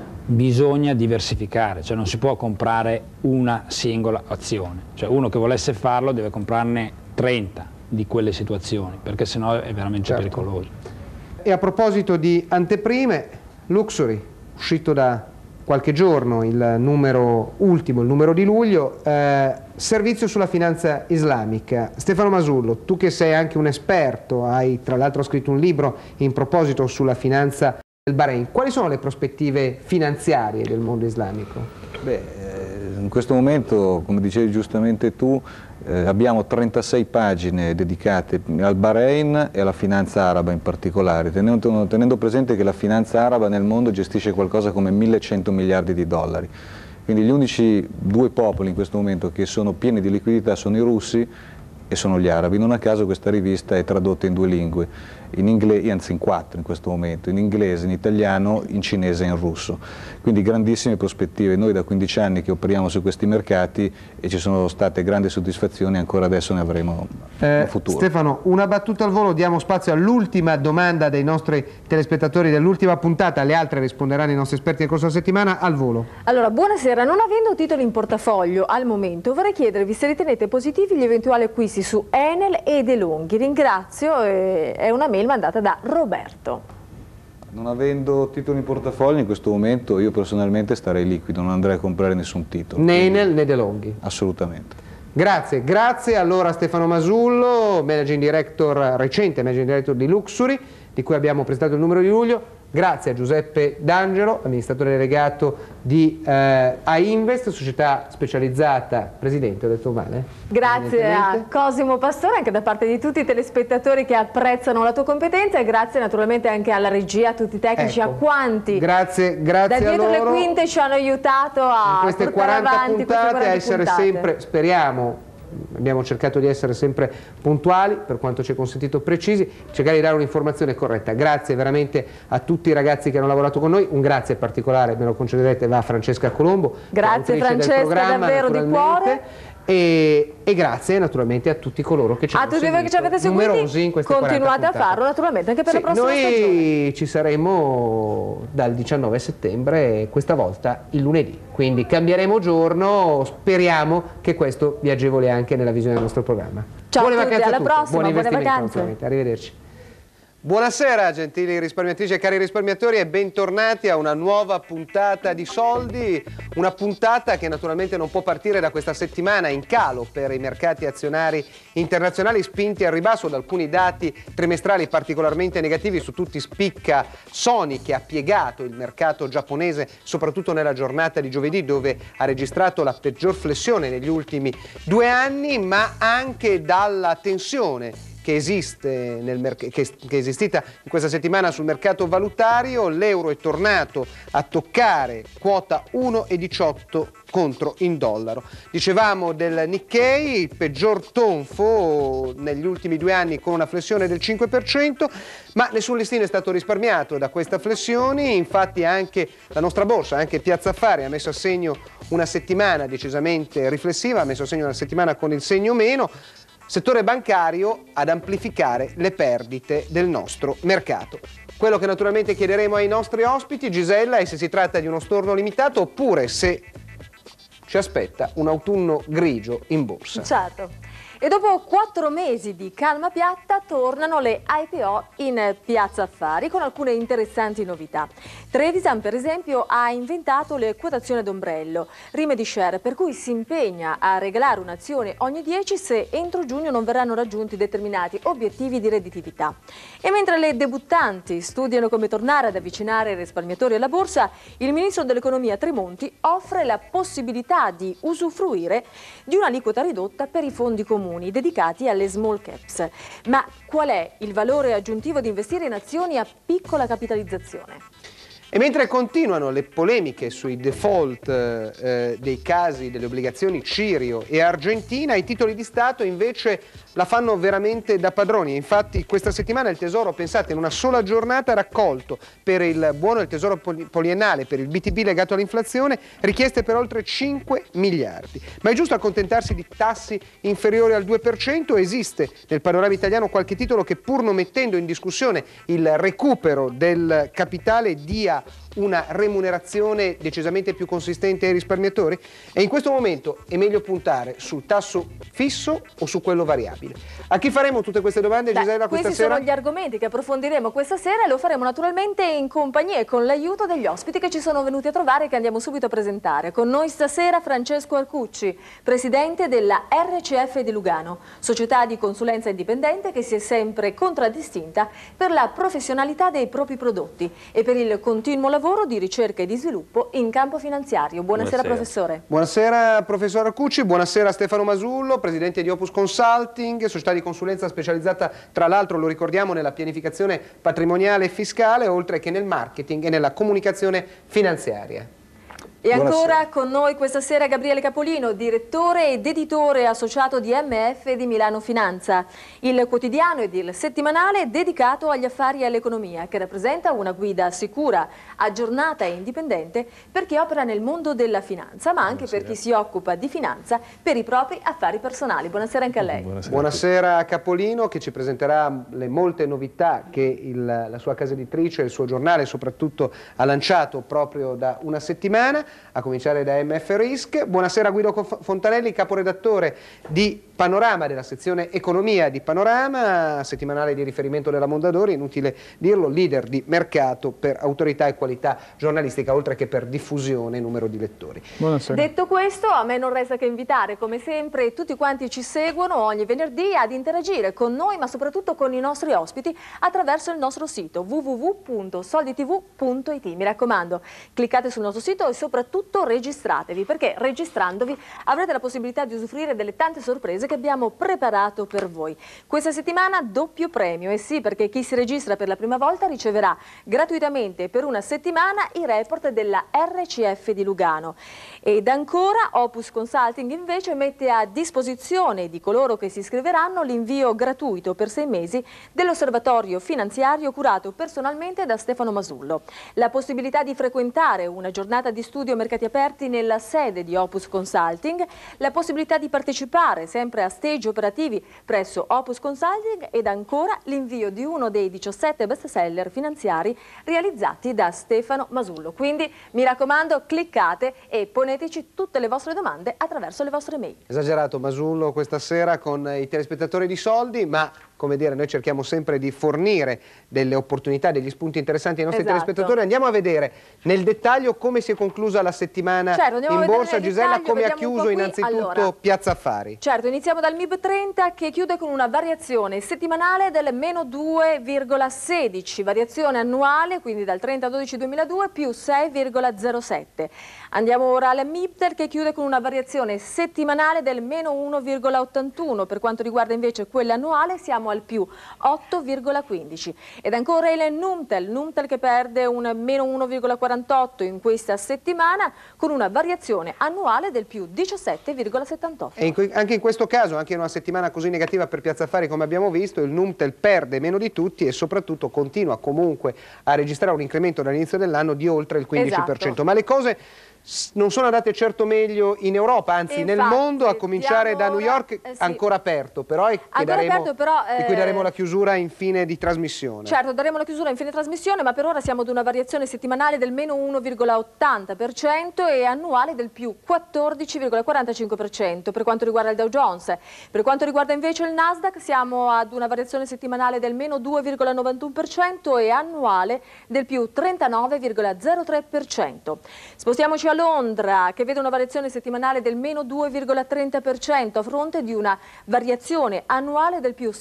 [SPEAKER 7] bisogna diversificare, cioè non si può comprare una singola azione, cioè uno che volesse farlo deve comprarne 30 di quelle situazioni, perché sennò è veramente pericoloso.
[SPEAKER 2] E a proposito di anteprime, Luxury, uscito da qualche giorno il numero ultimo, il numero di luglio, servizio sulla finanza islamica. Stefano Masullo, tu che sei anche un esperto, hai tra l'altro scritto un libro in proposito sulla finanza del Bahrain, quali sono le prospettive finanziarie del mondo islamico?
[SPEAKER 3] Beh, in questo momento, come dicevi giustamente tu, abbiamo 36 pagine dedicate al Bahrain e alla finanza araba in particolare, tenendo presente che la finanza araba nel mondo gestisce qualcosa come 1100 miliardi di dollari. Quindi gli unici 2 popoli in questo momento che sono pieni di liquidità sono i russi e sono gli arabi. Non a caso questa rivista è tradotta in 2 lingue, in inglese, anzi in 4 in questo momento, in inglese, in italiano, in cinese e in russo. Quindi grandissime prospettive. Noi da 15 anni che operiamo su questi mercati e ci sono state grandi soddisfazioni, ancora adesso ne avremo in futuro.
[SPEAKER 2] Stefano, una battuta al volo, diamo spazio all'ultima domanda dei nostri telespettatori dell'ultima puntata, le altre risponderanno i nostri esperti nel corso della settimana. Al volo.
[SPEAKER 4] Allora, buonasera, non avendo titoli in portafoglio al momento vorrei chiedervi se ritenete positivi gli eventuali acquisti su Enel e De Longhi. Ringrazio, è una mail mandata da Roberto.
[SPEAKER 3] Non avendo titoli in portafoglio in questo momento io personalmente starei liquido, non andrei a comprare nessun titolo.
[SPEAKER 2] Né Enel né De Longhi.
[SPEAKER 3] Assolutamente.
[SPEAKER 2] Grazie, grazie allora a Stefano Masullo, recente Managing Director di Luxury, di cui abbiamo presentato il numero di luglio. Grazie a Giuseppe D'Angelo, amministratore delegato di A-Invest, società specializzata, presidente, ho detto male?
[SPEAKER 4] Grazie a Cosimo Pastore, anche da parte di tutti i telespettatori che apprezzano la tua competenza, e grazie naturalmente anche alla regia, a tutti i tecnici, ecco, a quanti
[SPEAKER 2] grazie
[SPEAKER 4] da dietro
[SPEAKER 2] a loro,
[SPEAKER 4] le quinte ci hanno aiutato a
[SPEAKER 2] queste
[SPEAKER 4] portare
[SPEAKER 2] 40
[SPEAKER 4] avanti
[SPEAKER 2] puntate,
[SPEAKER 4] queste 40
[SPEAKER 2] a essere
[SPEAKER 4] puntate.
[SPEAKER 2] sempre, speriamo, abbiamo cercato di essere sempre puntuali, per quanto ci è consentito precisi, cercare di dare un'informazione corretta. Grazie veramente a tutti i ragazzi che hanno lavorato con noi, un grazie particolare, me lo concederete, va a Francesca Colombo,
[SPEAKER 4] grazie Francesca, davvero di cuore.
[SPEAKER 2] E grazie naturalmente a tutti coloro che ci hanno seguito,
[SPEAKER 4] che ci avete seguito,
[SPEAKER 2] numerosi in queste
[SPEAKER 4] continuate a farlo naturalmente anche per la prossima stagione.
[SPEAKER 2] Noi ci saremo dal 19 settembre, questa volta il lunedì, quindi cambieremo giorno, speriamo che questo vi agevoli anche nella visione del nostro programma.
[SPEAKER 4] Ciao
[SPEAKER 2] buone
[SPEAKER 4] a tutti,
[SPEAKER 2] vacanze
[SPEAKER 4] alla prossima, buone vacanze.
[SPEAKER 2] Arrivederci. Buonasera gentili risparmiatrici e cari risparmiatori e bentornati a una nuova puntata di Soldi, una puntata che naturalmente non può partire da questa settimana in calo per i mercati azionari internazionali, spinti al ribasso da alcuni dati trimestrali particolarmente negativi. Su tutti spicca Sony, che ha piegato il mercato giapponese soprattutto nella giornata di giovedì, dove ha registrato la peggior flessione negli ultimi 2 anni, ma anche dalla tensione che esiste che è esistita in questa settimana sul mercato valutario. L'euro è tornato a toccare quota 1,18 contro il dollaro. Dicevamo del Nikkei, il peggior tonfo negli ultimi 2 anni con una flessione del 5%, ma nessun listino è stato risparmiato da questa flessione. Infatti anche la nostra borsa, anche Piazza Affari, ha messo a segno una settimana decisamente riflessiva, ha messo a segno una settimana con il segno meno. Settore bancario ad amplificare le perdite del nostro mercato. Quello che naturalmente chiederemo ai nostri ospiti, Gisella, è se si tratta di uno storno limitato oppure se ci aspetta un autunno grigio in borsa.
[SPEAKER 4] Certo. E dopo 4 mesi di calma piatta tornano le IPO in Piazza Affari con alcune interessanti novità. Trevisan per esempio ha inventato le quotazioni d'ombrello, Remedy Share, per cui si impegna a regalare un'azione ogni 10 se entro giugno non verranno raggiunti determinati obiettivi di redditività. E mentre le debuttanti studiano come tornare ad avvicinare i risparmiatori alla borsa, il ministro dell'economia Tremonti offre la possibilità di usufruire di un'aliquota ridotta per i fondi comuni dedicati alle small caps. Ma qual è il valore aggiuntivo di investire in azioni a piccola capitalizzazione?
[SPEAKER 2] E mentre continuano le polemiche sui default dei casi delle obbligazioni Cirio e Argentina, i titoli di Stato invece la fanno veramente da padroni. Infatti questa settimana il Tesoro, pensate, in una sola giornata ha raccolto per il buono del Tesoro poliennale, per il BTP legato all'inflazione, richieste per oltre 5 miliardi. Ma è giusto accontentarsi di tassi inferiori al 2%? Esiste nel panorama italiano qualche titolo che, pur non mettendo in discussione il recupero del capitale, dia una remunerazione decisamente più consistente ai risparmiatori? E in questo momento è meglio puntare sul tasso fisso o su quello variabile? A chi faremo tutte queste domande, Gisella, questa
[SPEAKER 4] questi
[SPEAKER 2] sera?
[SPEAKER 4] Sono gli argomenti che approfondiremo questa sera e lo faremo naturalmente in compagnia e con l'aiuto degli ospiti che ci sono venuti a trovare e che andiamo subito a presentare. Con noi stasera Francesco Arcucci, presidente della RCF di Lugano, società di consulenza indipendente che si è sempre contraddistinta per la professionalità dei propri prodotti e per il continuo lavoro di ricerca e di sviluppo in campo finanziario. Buonasera professore.
[SPEAKER 2] Buonasera professor Arcucci, buonasera Stefano Masullo, presidente di Opus Consulting, società di consulenza specializzata tra l'altro, lo ricordiamo, nella pianificazione patrimoniale e fiscale, oltre che nel marketing e nella comunicazione finanziaria.
[SPEAKER 4] E ancora con noi questa sera Gabriele Capolino, direttore ed editore associato di MF di Milano Finanza, il quotidiano ed il settimanale dedicato agli affari e all'economia, che rappresenta una guida sicura, aggiornata e indipendente per chi opera nel mondo della finanza, ma anche per chi si occupa di finanza per i propri affari personali. Buonasera anche a lei.
[SPEAKER 2] Buonasera Capolino, che ci presenterà le molte novità che la sua casa editrice, il suo giornale soprattutto, ha lanciato proprio da una settimana, a cominciare da MF Risk. Buonasera Guido Fontanelli, caporedattore di Panorama, della sezione economia di Panorama, settimanale di riferimento della Mondadori, inutile dirlo, leader di mercato per autorità e qualità giornalistica, oltre che per diffusione e numero di lettori.
[SPEAKER 4] Buonasera. Detto questo, a me non resta che invitare, come sempre, tutti quanti ci seguono ogni venerdì ad interagire con noi, ma soprattutto con i nostri ospiti, attraverso il nostro sito www.solditv.it. Mi raccomando, cliccate sul nostro sito e soprattutto registratevi, perché registrandovi avrete la possibilità di usufruire delle tante sorprese che abbiamo preparato per voi. Questa settimana doppio premio, e sì, perché chi si registra per la prima volta riceverà gratuitamente per una settimana i report della RCF di Lugano. Ed ancora Opus Consulting invece mette a disposizione di coloro che si iscriveranno l'invio gratuito per 6 mesi dell'osservatorio finanziario curato personalmente da Stefano Masullo. La possibilità di frequentare una giornata di studio studio mercati aperti nella sede di Opus Consulting, la possibilità di partecipare sempre a stage operativi presso Opus Consulting ed ancora l'invio di uno dei 17 bestseller finanziari realizzati da Stefano Masullo. Quindi mi raccomando, cliccate e poneteci tutte le vostre domande attraverso le vostre mail.
[SPEAKER 2] Esagerato Masullo questa sera con i telespettatori di Soldi, ma come dire, noi cerchiamo sempre di fornire delle opportunità, degli spunti interessanti ai nostri telespettatori. Andiamo a vedere nel dettaglio come si è conclusa la settimana in borsa. Gisella, come ha chiuso innanzitutto Piazza Affari?
[SPEAKER 4] Certo, iniziamo dal MIB 30 che chiude con una variazione settimanale del meno 2,16, variazione annuale, quindi dal 30/12/2002 più 6,07. Andiamo ora al MIPTEL che chiude con una variazione settimanale del meno 1,81, per quanto riguarda invece quella annuale siamo al più 8,15. Ed ancora il NUMTEL che perde un meno 1,48 in questa settimana con una variazione annuale del più 17,78.
[SPEAKER 2] E anche in questo caso, anche in una settimana così negativa per Piazza Affari come abbiamo visto, il NUMTEL perde meno di tutti e soprattutto continua comunque a registrare un incremento dall'inizio dell'anno di oltre il 15%.
[SPEAKER 4] Esatto.
[SPEAKER 2] Ma le cose non sono andate certo meglio in Europa, anzi nel mondo, a cominciare da New York, ancora aperto, però di cui daremo la chiusura in fine di trasmissione.
[SPEAKER 4] Certo, daremo la chiusura in fine trasmissione, ma per ora siamo ad una variazione settimanale del meno 1,80% e annuale del più 14,45% per quanto riguarda il Dow Jones. Per quanto riguarda invece il Nasdaq siamo ad una variazione settimanale del meno 2,91% e annuale del più 39,03%. Spostiamoci a Londra che vede una variazione settimanale del meno 2,30% a fronte di una variazione annuale del più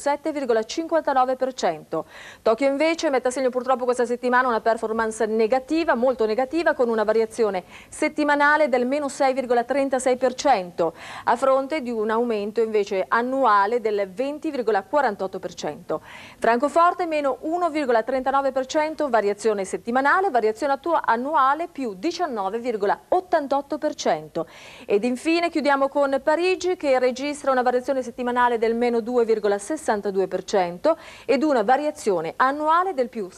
[SPEAKER 4] 7,59%. Tokyo invece mette a segno purtroppo questa settimana una performance negativa, molto negativa, con una variazione settimanale del meno 6,36% a fronte di un aumento invece annuale del 20,48%. Francoforte meno 1,39%, variazione settimanale, variazione annuale più 19,88%. Ed infine chiudiamo con Parigi che registra una variazione settimanale del meno 2,62% ed una variazione annuale del più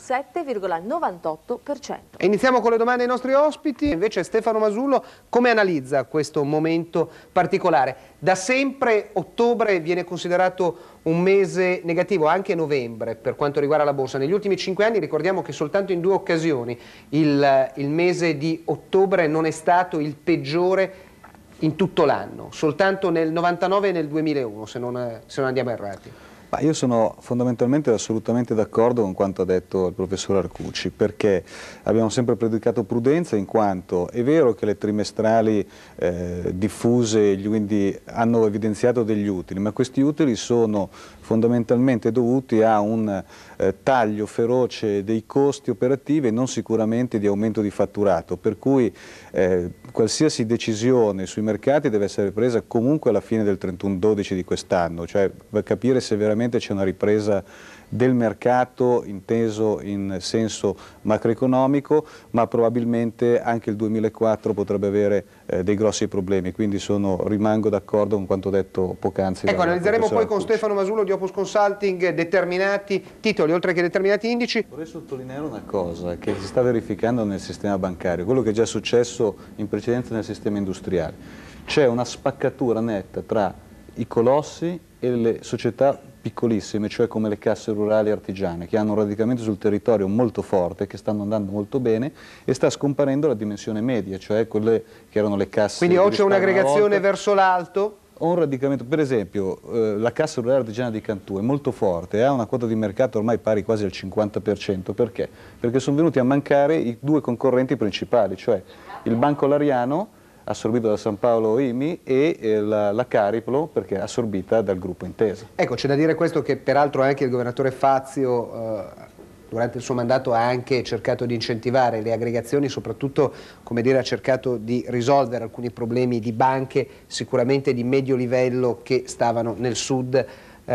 [SPEAKER 4] 7,98%.
[SPEAKER 2] E iniziamo con le domande ai nostri ospiti. Invece Stefano Masullo come analizza questo momento particolare? Da sempre ottobre viene considerato un mese negativo, anche novembre per quanto riguarda la borsa. Negli ultimi 5 anni ricordiamo che soltanto in 2 occasioni il mese di ottobre non è stato il peggiore in tutto l'anno, soltanto nel 99 e nel 2001 se non andiamo errati.
[SPEAKER 3] Ma io sono fondamentalmente assolutamente d'accordo con quanto ha detto il professor Arcucci, perché abbiamo sempre predicato prudenza, in quanto è vero che le trimestrali diffuse quindi hanno evidenziato degli utili, ma questi utili sono fondamentalmente dovuti a un taglio feroce dei costi operativi e non sicuramente di aumento di fatturato, per cui qualsiasi decisione sui mercati deve essere presa comunque alla fine del 31/12 di quest'anno, cioè per capire se veramente c'è una ripresa del mercato inteso in senso macroeconomico, ma probabilmente anche il 2004 potrebbe avere dei grossi problemi, quindi rimango d'accordo con quanto detto poc'anzi.
[SPEAKER 2] Ecco, analizzeremo poi con Stefano Masullo di Opus Consulting determinati titoli, oltre che determinati indici.
[SPEAKER 3] Vorrei sottolineare una cosa che si sta verificando nel sistema bancario, quello che è già successo in precedenza nel sistema industriale. C'è una spaccatura netta tra i colossi e le società piccolissime, cioè come le casse rurali artigiane, che hanno un radicamento sul territorio molto forte, che stanno andando molto bene, e sta scomparendo la dimensione media, cioè quelle che erano le casse.
[SPEAKER 2] Quindi o c'è un'aggregazione verso l'alto?
[SPEAKER 3] O un radicamento, per esempio la cassa rurale artigiana di Cantù è molto forte, ha una quota di mercato ormai pari quasi al 50%, perché? Perché sono venuti a mancare i 2 concorrenti principali, cioè il Banco Lariano, assorbito da San Paolo IMI, e la Cariplo, perché è assorbita dal gruppo Intesa.
[SPEAKER 2] Ecco, c'è da dire questo che peraltro anche il governatore Fazio durante il suo mandato ha anche cercato di incentivare le aggregazioni, soprattutto, come dire, ha cercato di risolvere alcuni problemi di banche sicuramente di medio livello che stavano nel sud,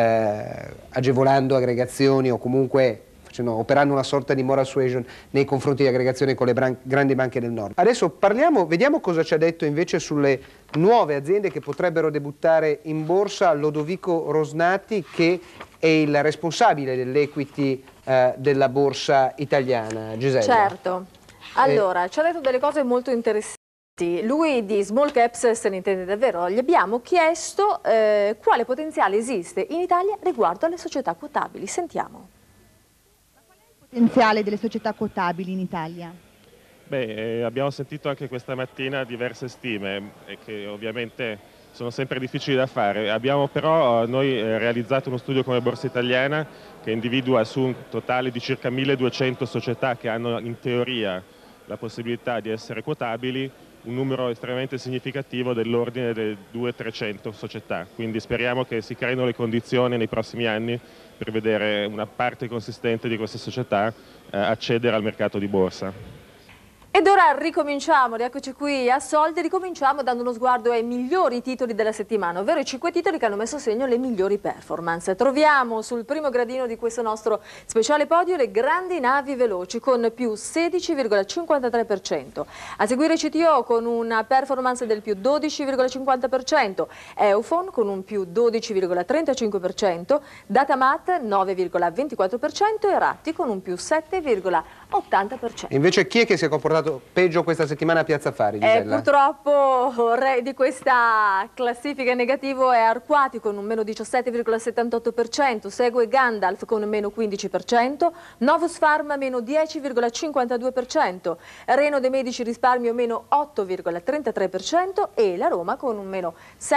[SPEAKER 2] agevolando aggregazioni o comunque operando una sorta di moral suasion nei confronti di aggregazioni con le grandi banche del nord. Adesso vediamo cosa ci ha detto invece sulle nuove aziende che potrebbero debuttare in borsa Lodovico Rosnati, che è il responsabile dell'equity della borsa italiana. Gisella.
[SPEAKER 4] Certo, allora ci ha detto delle cose molto interessanti. Lui di small caps se ne intende davvero. Gli abbiamo chiesto quale potenziale esiste in Italia riguardo alle società quotabili. Sentiamo.
[SPEAKER 13] Qual è il potenziale delle società quotabili in Italia?
[SPEAKER 14] Beh, abbiamo sentito anche questa mattina diverse stime che ovviamente sono sempre difficili da fare. Abbiamo però noi realizzato uno studio come Borsa Italiana che individua su un totale di circa 1200 società che hanno in teoria la possibilità di essere quotabili, un numero estremamente significativo dell'ordine delle 200-300 società, quindi speriamo che si creino le condizioni nei prossimi anni per vedere una parte consistente di queste società accedere al mercato di borsa.
[SPEAKER 4] Ed ora ricominciamo, rieccoci qui a Soldi, ricominciamo dando uno sguardo ai migliori titoli della settimana, ovvero i 5 titoli che hanno messo a segno le migliori performance. Troviamo sul primo gradino di questo nostro speciale podio le grandi navi veloci con più 16,53%, a seguire CTO con una performance del più 12,50%, Eufon con un più 12,35%, Datamat 9,24% e Ratti con un più 7,80%.
[SPEAKER 2] Invece chi è che si è comportato peggio questa settimana a Piazza Affari, Gisella?
[SPEAKER 4] Purtroppo re di questa classifica negativo è Arquati con un meno 17,78%, segue Gandalf con un meno 15%, Novus Pharma meno 10,52%, Reno De Medici Risparmio meno 8,33% e la Roma con un meno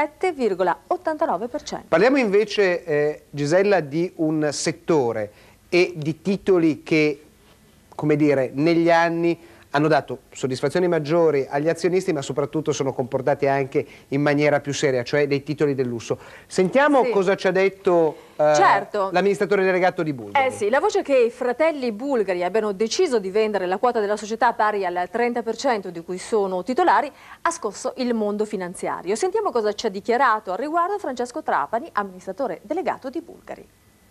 [SPEAKER 4] 7,89%.
[SPEAKER 2] Parliamo invece, Gisella, di un settore e di titoli che, come dire, negli anni hanno dato soddisfazioni maggiori agli azionisti, ma soprattutto sono comportati anche in maniera più seria, cioè dei titoli del lusso. Sentiamo cosa ci ha detto l'amministratore delegato di Bulgari.
[SPEAKER 4] Sì, la voce è che i fratelli bulgari abbiano deciso di vendere la quota della società pari al 30% di cui sono titolari ha scosso il mondo finanziario. Sentiamo cosa ci ha dichiarato al riguardo Francesco Trapani, amministratore delegato di Bulgari.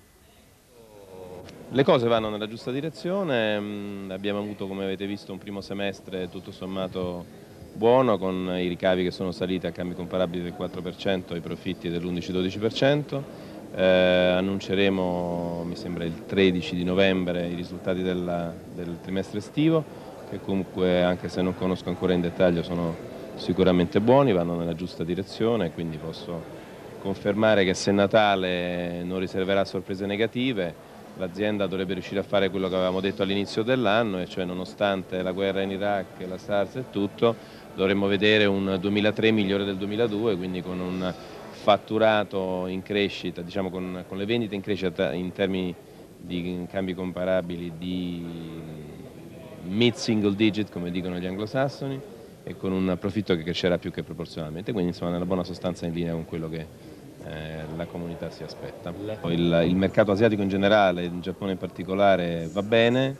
[SPEAKER 15] Le cose vanno nella giusta direzione, abbiamo avuto, come avete visto, un primo semestre tutto sommato buono, con i ricavi che sono saliti a cambi comparabili del 4% e i profitti dell'11-12%. Annunceremo, mi sembra, il 13 di novembre i risultati del trimestre estivo, che comunque, anche se non conosco ancora in dettaglio, sono sicuramente buoni, vanno nella giusta direzione, quindi posso confermare che se Natale non riserverà sorprese negative, l'azienda dovrebbe riuscire a fare quello che avevamo detto all'inizio dell'anno, e cioè, nonostante la guerra in Iraq, la SARS e tutto, dovremmo vedere un 2003 migliore del 2002, quindi con un fatturato in crescita, diciamo con le vendite in crescita in termini di cambi comparabili di mid-single digit, come dicono gli anglosassoni, e con un profitto che crescerà più che proporzionalmente, quindi insomma nella buona sostanza in linea con quello che la comunità si aspetta. Il mercato asiatico in generale, il Giappone in particolare, va bene.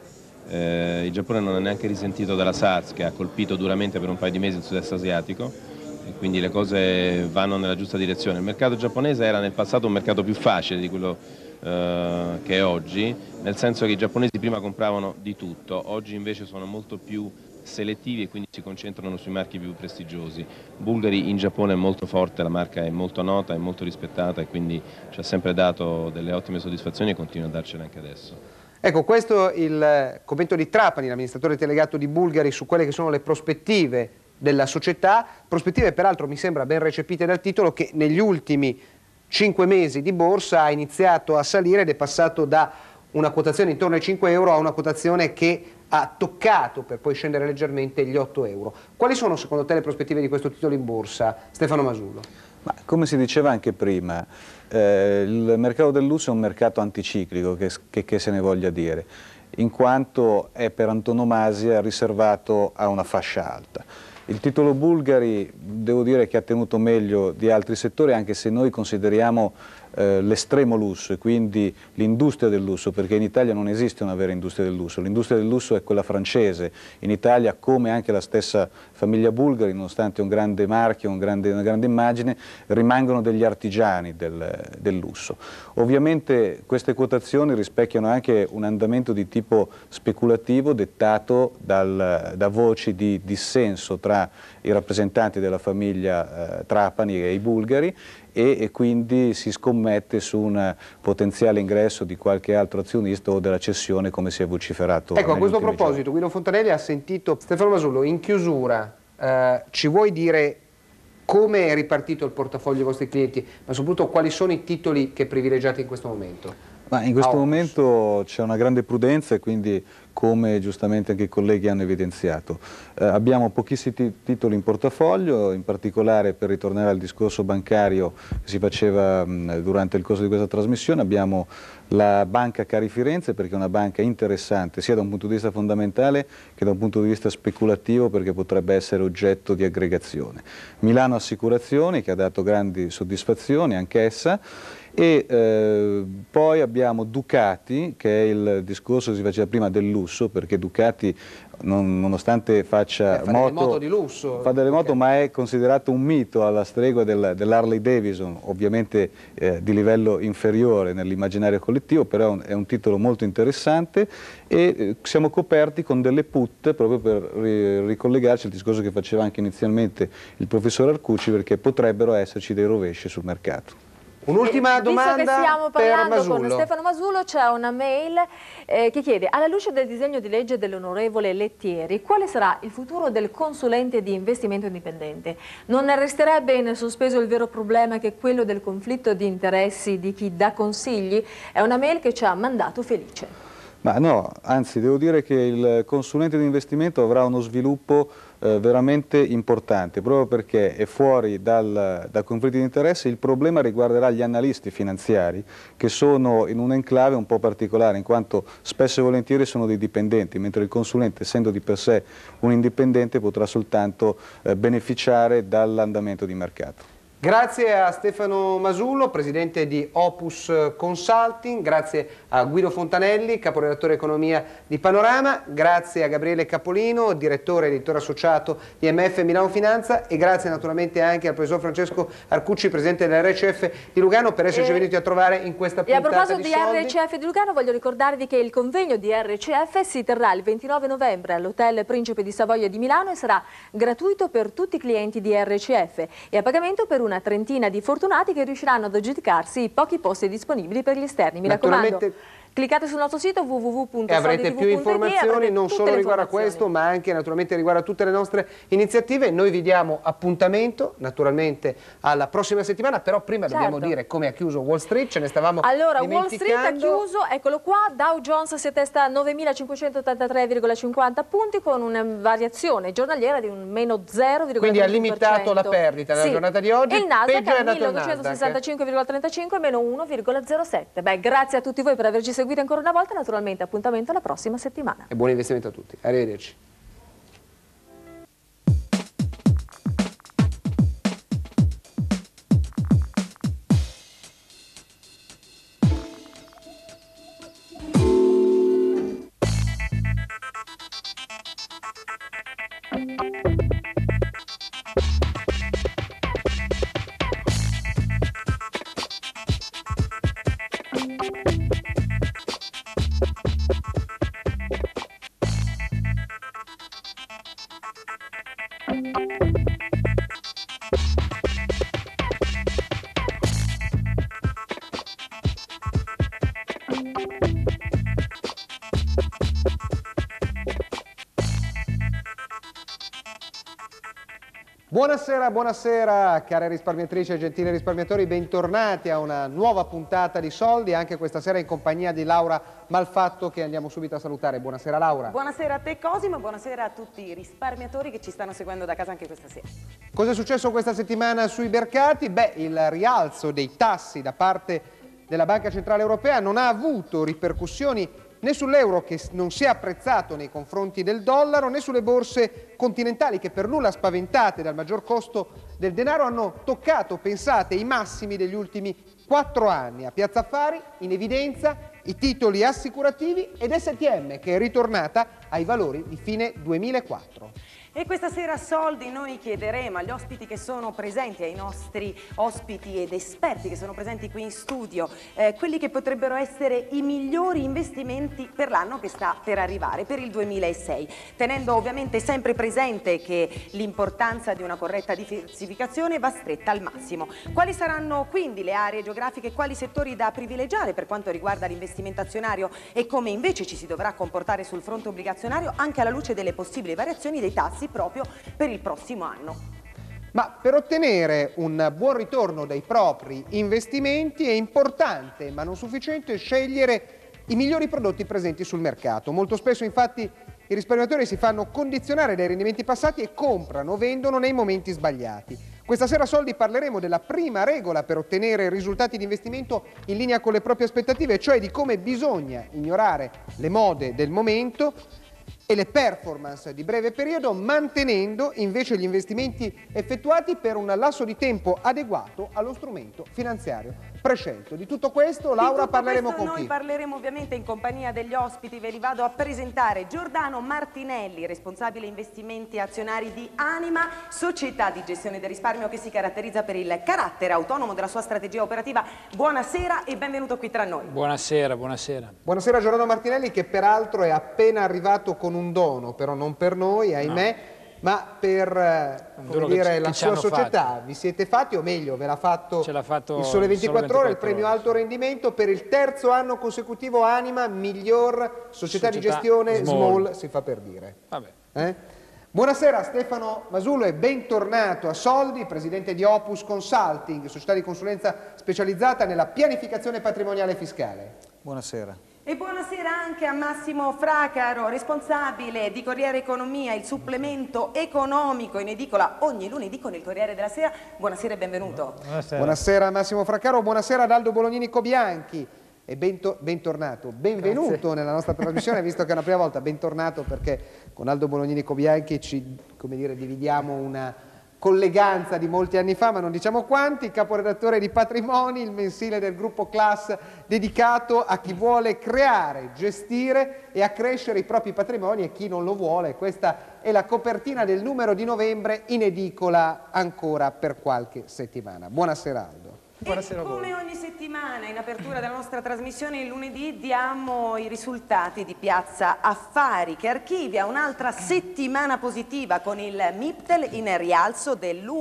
[SPEAKER 15] Il Giappone non ha neanche risentito dalla SARS, che ha colpito duramente per un paio di mesi il sud-est asiatico, e quindi le cose vanno nella giusta direzione. Il mercato giapponese era nel passato un mercato più facile di quello che è oggi, nel senso che i giapponesi prima compravano di tutto, oggi invece sono molto più selettivi e quindi si concentrano sui marchi più prestigiosi. Bulgari in Giappone è molto forte, la marca è molto nota, è molto rispettata e quindi ci ha sempre dato delle ottime soddisfazioni e continua a darcene anche adesso.
[SPEAKER 2] Ecco, questo è il commento di Trapani, l'amministratore delegato di Bulgari, su quelle che sono le prospettive della società, prospettive peraltro mi sembra ben recepite dal titolo, che negli ultimi 5 mesi di borsa ha iniziato a salire ed è passato da una quotazione intorno ai 5 euro a una quotazione che ha toccato, per poi scendere leggermente, gli 8 euro. Quali sono secondo te le prospettive di questo titolo in borsa, Stefano Masullo?
[SPEAKER 3] Ma come si diceva anche prima, il mercato del lusso è un mercato anticiclico, che se ne voglia dire, in quanto è per antonomasia riservato a una fascia alta. Il titolo Bulgari devo dire che ha tenuto meglio di altri settori, anche se noi consideriamo l'estremo lusso e quindi l'industria del lusso, perché in Italia non esiste una vera industria del lusso, l'industria del lusso è quella francese. In Italia, come anche la stessa famiglia Bulgari, nonostante un grande marchio, una grande immagine, rimangono degli artigiani del lusso. Ovviamente queste quotazioni rispecchiano anche un andamento di tipo speculativo dettato da voci di dissenso tra i rappresentanti della famiglia Trapani e i bulgari, e quindi si scommette su un potenziale ingresso di qualche altro azionista o della cessione, come si è vociferato.
[SPEAKER 2] Ecco, a questo proposito Guido Fontanelli ha sentito Stefano Masullo in chiusura ci vuoi dire come è ripartito il portafoglio dei vostri clienti, ma soprattutto quali sono i titoli che privilegiate in questo momento?
[SPEAKER 3] Ma in questo momento c'è una grande prudenza e quindi, come giustamente anche i colleghi hanno evidenziato, abbiamo pochissimi titoli in portafoglio, in particolare, per ritornare al discorso bancario che si faceva durante il corso di questa trasmissione, abbiamo la Banca Cari Firenze, perché è una banca interessante sia da un punto di vista fondamentale che da un punto di vista speculativo, perché potrebbe essere oggetto di aggregazione. Milano Assicurazioni, che ha dato grandi soddisfazioni anch'essa, e poi abbiamo Ducati, che è il discorso che si faceva prima del lusso, perché Ducati nonostante faccia
[SPEAKER 2] moto di lusso,
[SPEAKER 3] fa delle moto, ma è considerato un mito alla stregua dell'Harley Davidson, ovviamente di livello inferiore nell'immaginario collettivo, però è un titolo molto interessante e siamo coperti con delle put proprio per ricollegarci al discorso che faceva anche inizialmente il professor Arcucci, perché potrebbero esserci dei rovesci sul mercato.
[SPEAKER 2] Un'ultima domanda
[SPEAKER 4] visto che stiamo parlando
[SPEAKER 2] per
[SPEAKER 4] con Stefano Masullo, c'è una mail che chiede: alla luce del disegno di legge dell'onorevole Lettieri, quale sarà il futuro del consulente di investimento indipendente? Non resterebbe in sospeso il vero problema, che è quello del conflitto di interessi di chi dà consigli? È una mail che ci ha mandato Felice.
[SPEAKER 3] Ma no, anzi devo dire che il consulente di investimento avrà uno sviluppo veramente importante, proprio perché è fuori dal conflitto di interessi. Il problema riguarderà gli analisti finanziari, che sono in un enclave un po' particolare, in quanto spesso e volentieri sono dei dipendenti, mentre il consulente, essendo di per sé un indipendente, potrà soltanto beneficiare dall'andamento di mercato.
[SPEAKER 2] Grazie a Stefano Masullo, presidente di Opus Consulting, grazie a Guido Fontanelli, caporedattore economia di Panorama, grazie a Gabriele Capolino, direttore e editore associato di MF Milano Finanza, e grazie naturalmente anche al professor Francesco Arcucci, presidente dell'RCF di Lugano, per esserci venuti a trovare in questa puntata
[SPEAKER 4] di Soldi. E a proposito di RCF di Lugano, voglio ricordarvi che il convegno di RCF si terrà il 29 novembre all'Hotel Principe di Savoia di Milano e sarà gratuito per tutti i clienti di RCF e a pagamento per una trentina di fortunati che riusciranno ad aggiudicarsi i pochi posti disponibili per gli esterni. Mi raccomando, cliccate sul nostro sito www.solditv.it
[SPEAKER 2] e avrete più informazioni, non solo riguardo a questo, ma anche naturalmente riguardo a tutte le nostre iniziative. Noi vi diamo appuntamento naturalmente alla prossima settimana, però prima dobbiamo dire come ha chiuso Wall Street, ce ne stavamo dimenticando.
[SPEAKER 4] Wall Street ha chiuso, eccolo qua, Dow Jones si attesta a 9.583,50 punti con una variazione giornaliera di un meno 0,2%.
[SPEAKER 2] Quindi ha limitato la perdita nella giornata di oggi.
[SPEAKER 4] Il Nasdaq a 1.865,35, meno 1,07. Beh, grazie a tutti voi per averci seguito ancora una volta, naturalmente appuntamento alla prossima settimana.
[SPEAKER 2] E buon investimento a tutti, arrivederci. Buonasera, buonasera care risparmiatrici e gentili risparmiatori, bentornati a una nuova puntata di Soldi, anche questa sera in compagnia di Laura Malfatto, che andiamo subito a salutare. Buonasera Laura.
[SPEAKER 16] Buonasera a te Cosimo, buonasera a tutti i risparmiatori che ci stanno seguendo da casa anche questa sera.
[SPEAKER 2] Cosa è successo questa settimana sui mercati? Beh, il rialzo dei tassi da parte della Banca Centrale Europea non ha avuto ripercussioni né sull'euro, che non si è apprezzato nei confronti del dollaro, né sulle borse continentali, che per nulla spaventate dal maggior costo del denaro hanno toccato, pensate, i massimi degli ultimi 4 anni. A Piazza Affari in evidenza i titoli assicurativi ed STM, che è ritornata ai valori di fine 2004.
[SPEAKER 16] E questa sera Soldi noi chiederemo agli ospiti che sono presenti, ai nostri ospiti ed esperti che sono presenti qui in studio, quelli che potrebbero essere i migliori investimenti per l'anno che sta per arrivare, per il 2006, tenendo ovviamente sempre presente che l'importanza di una corretta diversificazione va stretta al massimo. Quali saranno quindi le aree geografiche, quali settori da privilegiare per quanto riguarda l'investimento azionario e come invece ci si dovrà comportare sul fronte obbligazionario, anche alla luce delle possibili variazioni dei tassi svilupparsi proprio per il prossimo anno.
[SPEAKER 2] Ma per ottenere un buon ritorno dai propri investimenti è importante, ma non sufficiente, scegliere i migliori prodotti presenti sul mercato. Molto spesso infatti i risparmiatori si fanno condizionare dai rendimenti passati e comprano o vendono nei momenti sbagliati. Questa sera a Soldi parleremo della prima regola per ottenere risultati di investimento in linea con le proprie aspettative, cioè di come bisogna ignorare le mode del momento e le performance di breve periodo, mantenendo invece gli investimenti effettuati per un lasso di tempo adeguato allo strumento finanziario prescelto. Di tutto questo, Laura, parleremo con chi?
[SPEAKER 16] Noi parleremo ovviamente in compagnia degli ospiti. Ve li vado a presentare. Giordano Martinelli, responsabile investimenti azionari di Anima, società di gestione del risparmio che si caratterizza per il carattere autonomo della sua strategia operativa. Buonasera e benvenuto qui tra noi.
[SPEAKER 11] Buonasera, buonasera.
[SPEAKER 2] Buonasera Giordano Martinelli, che peraltro è appena arrivato con un dono, però non per noi, ahimè, no, ma per come dire, la sua società. Fatti. Vi siete fatti, o meglio, ve l'ha fatto il Sole 24 Ore, il premio alto rendimento per il terzo anno consecutivo. Anima, miglior società di gestione small, si fa per dire. Vabbè. Buonasera Stefano Masullo e bentornato a Soldi, presidente di Opus Consulting, società di consulenza specializzata nella pianificazione patrimoniale e fiscale.
[SPEAKER 17] Buonasera.
[SPEAKER 16] E buonasera anche a Massimo Fracaro, responsabile di Corriere Economia, il supplemento economico in edicola ogni lunedì con il Corriere della Sera. Buonasera e benvenuto.
[SPEAKER 2] Buonasera. Buonasera Massimo Fracaro, buonasera ad Aldo Bolognini Cobianchi e bentornato, benvenuto nella nostra trasmissione, visto che è una prima volta, bentornato perché con Aldo Bolognini Cobianchi ci, come dire, dividiamo una colleganza di molti anni fa, ma non diciamo quanti, caporedattore di Patrimoni, il mensile del gruppo Class dedicato a chi vuole creare, gestire e accrescere i propri patrimoni e chi non lo vuole. Questa è la copertina del numero di novembre, in edicola ancora per qualche settimana. Buonasera Aldo.
[SPEAKER 16] Buonasera a voi. Come ogni settimana in apertura della nostra trasmissione il lunedì diamo i risultati di Piazza Affari, che archivia un'altra settimana positiva con il MIPTEL in rialzo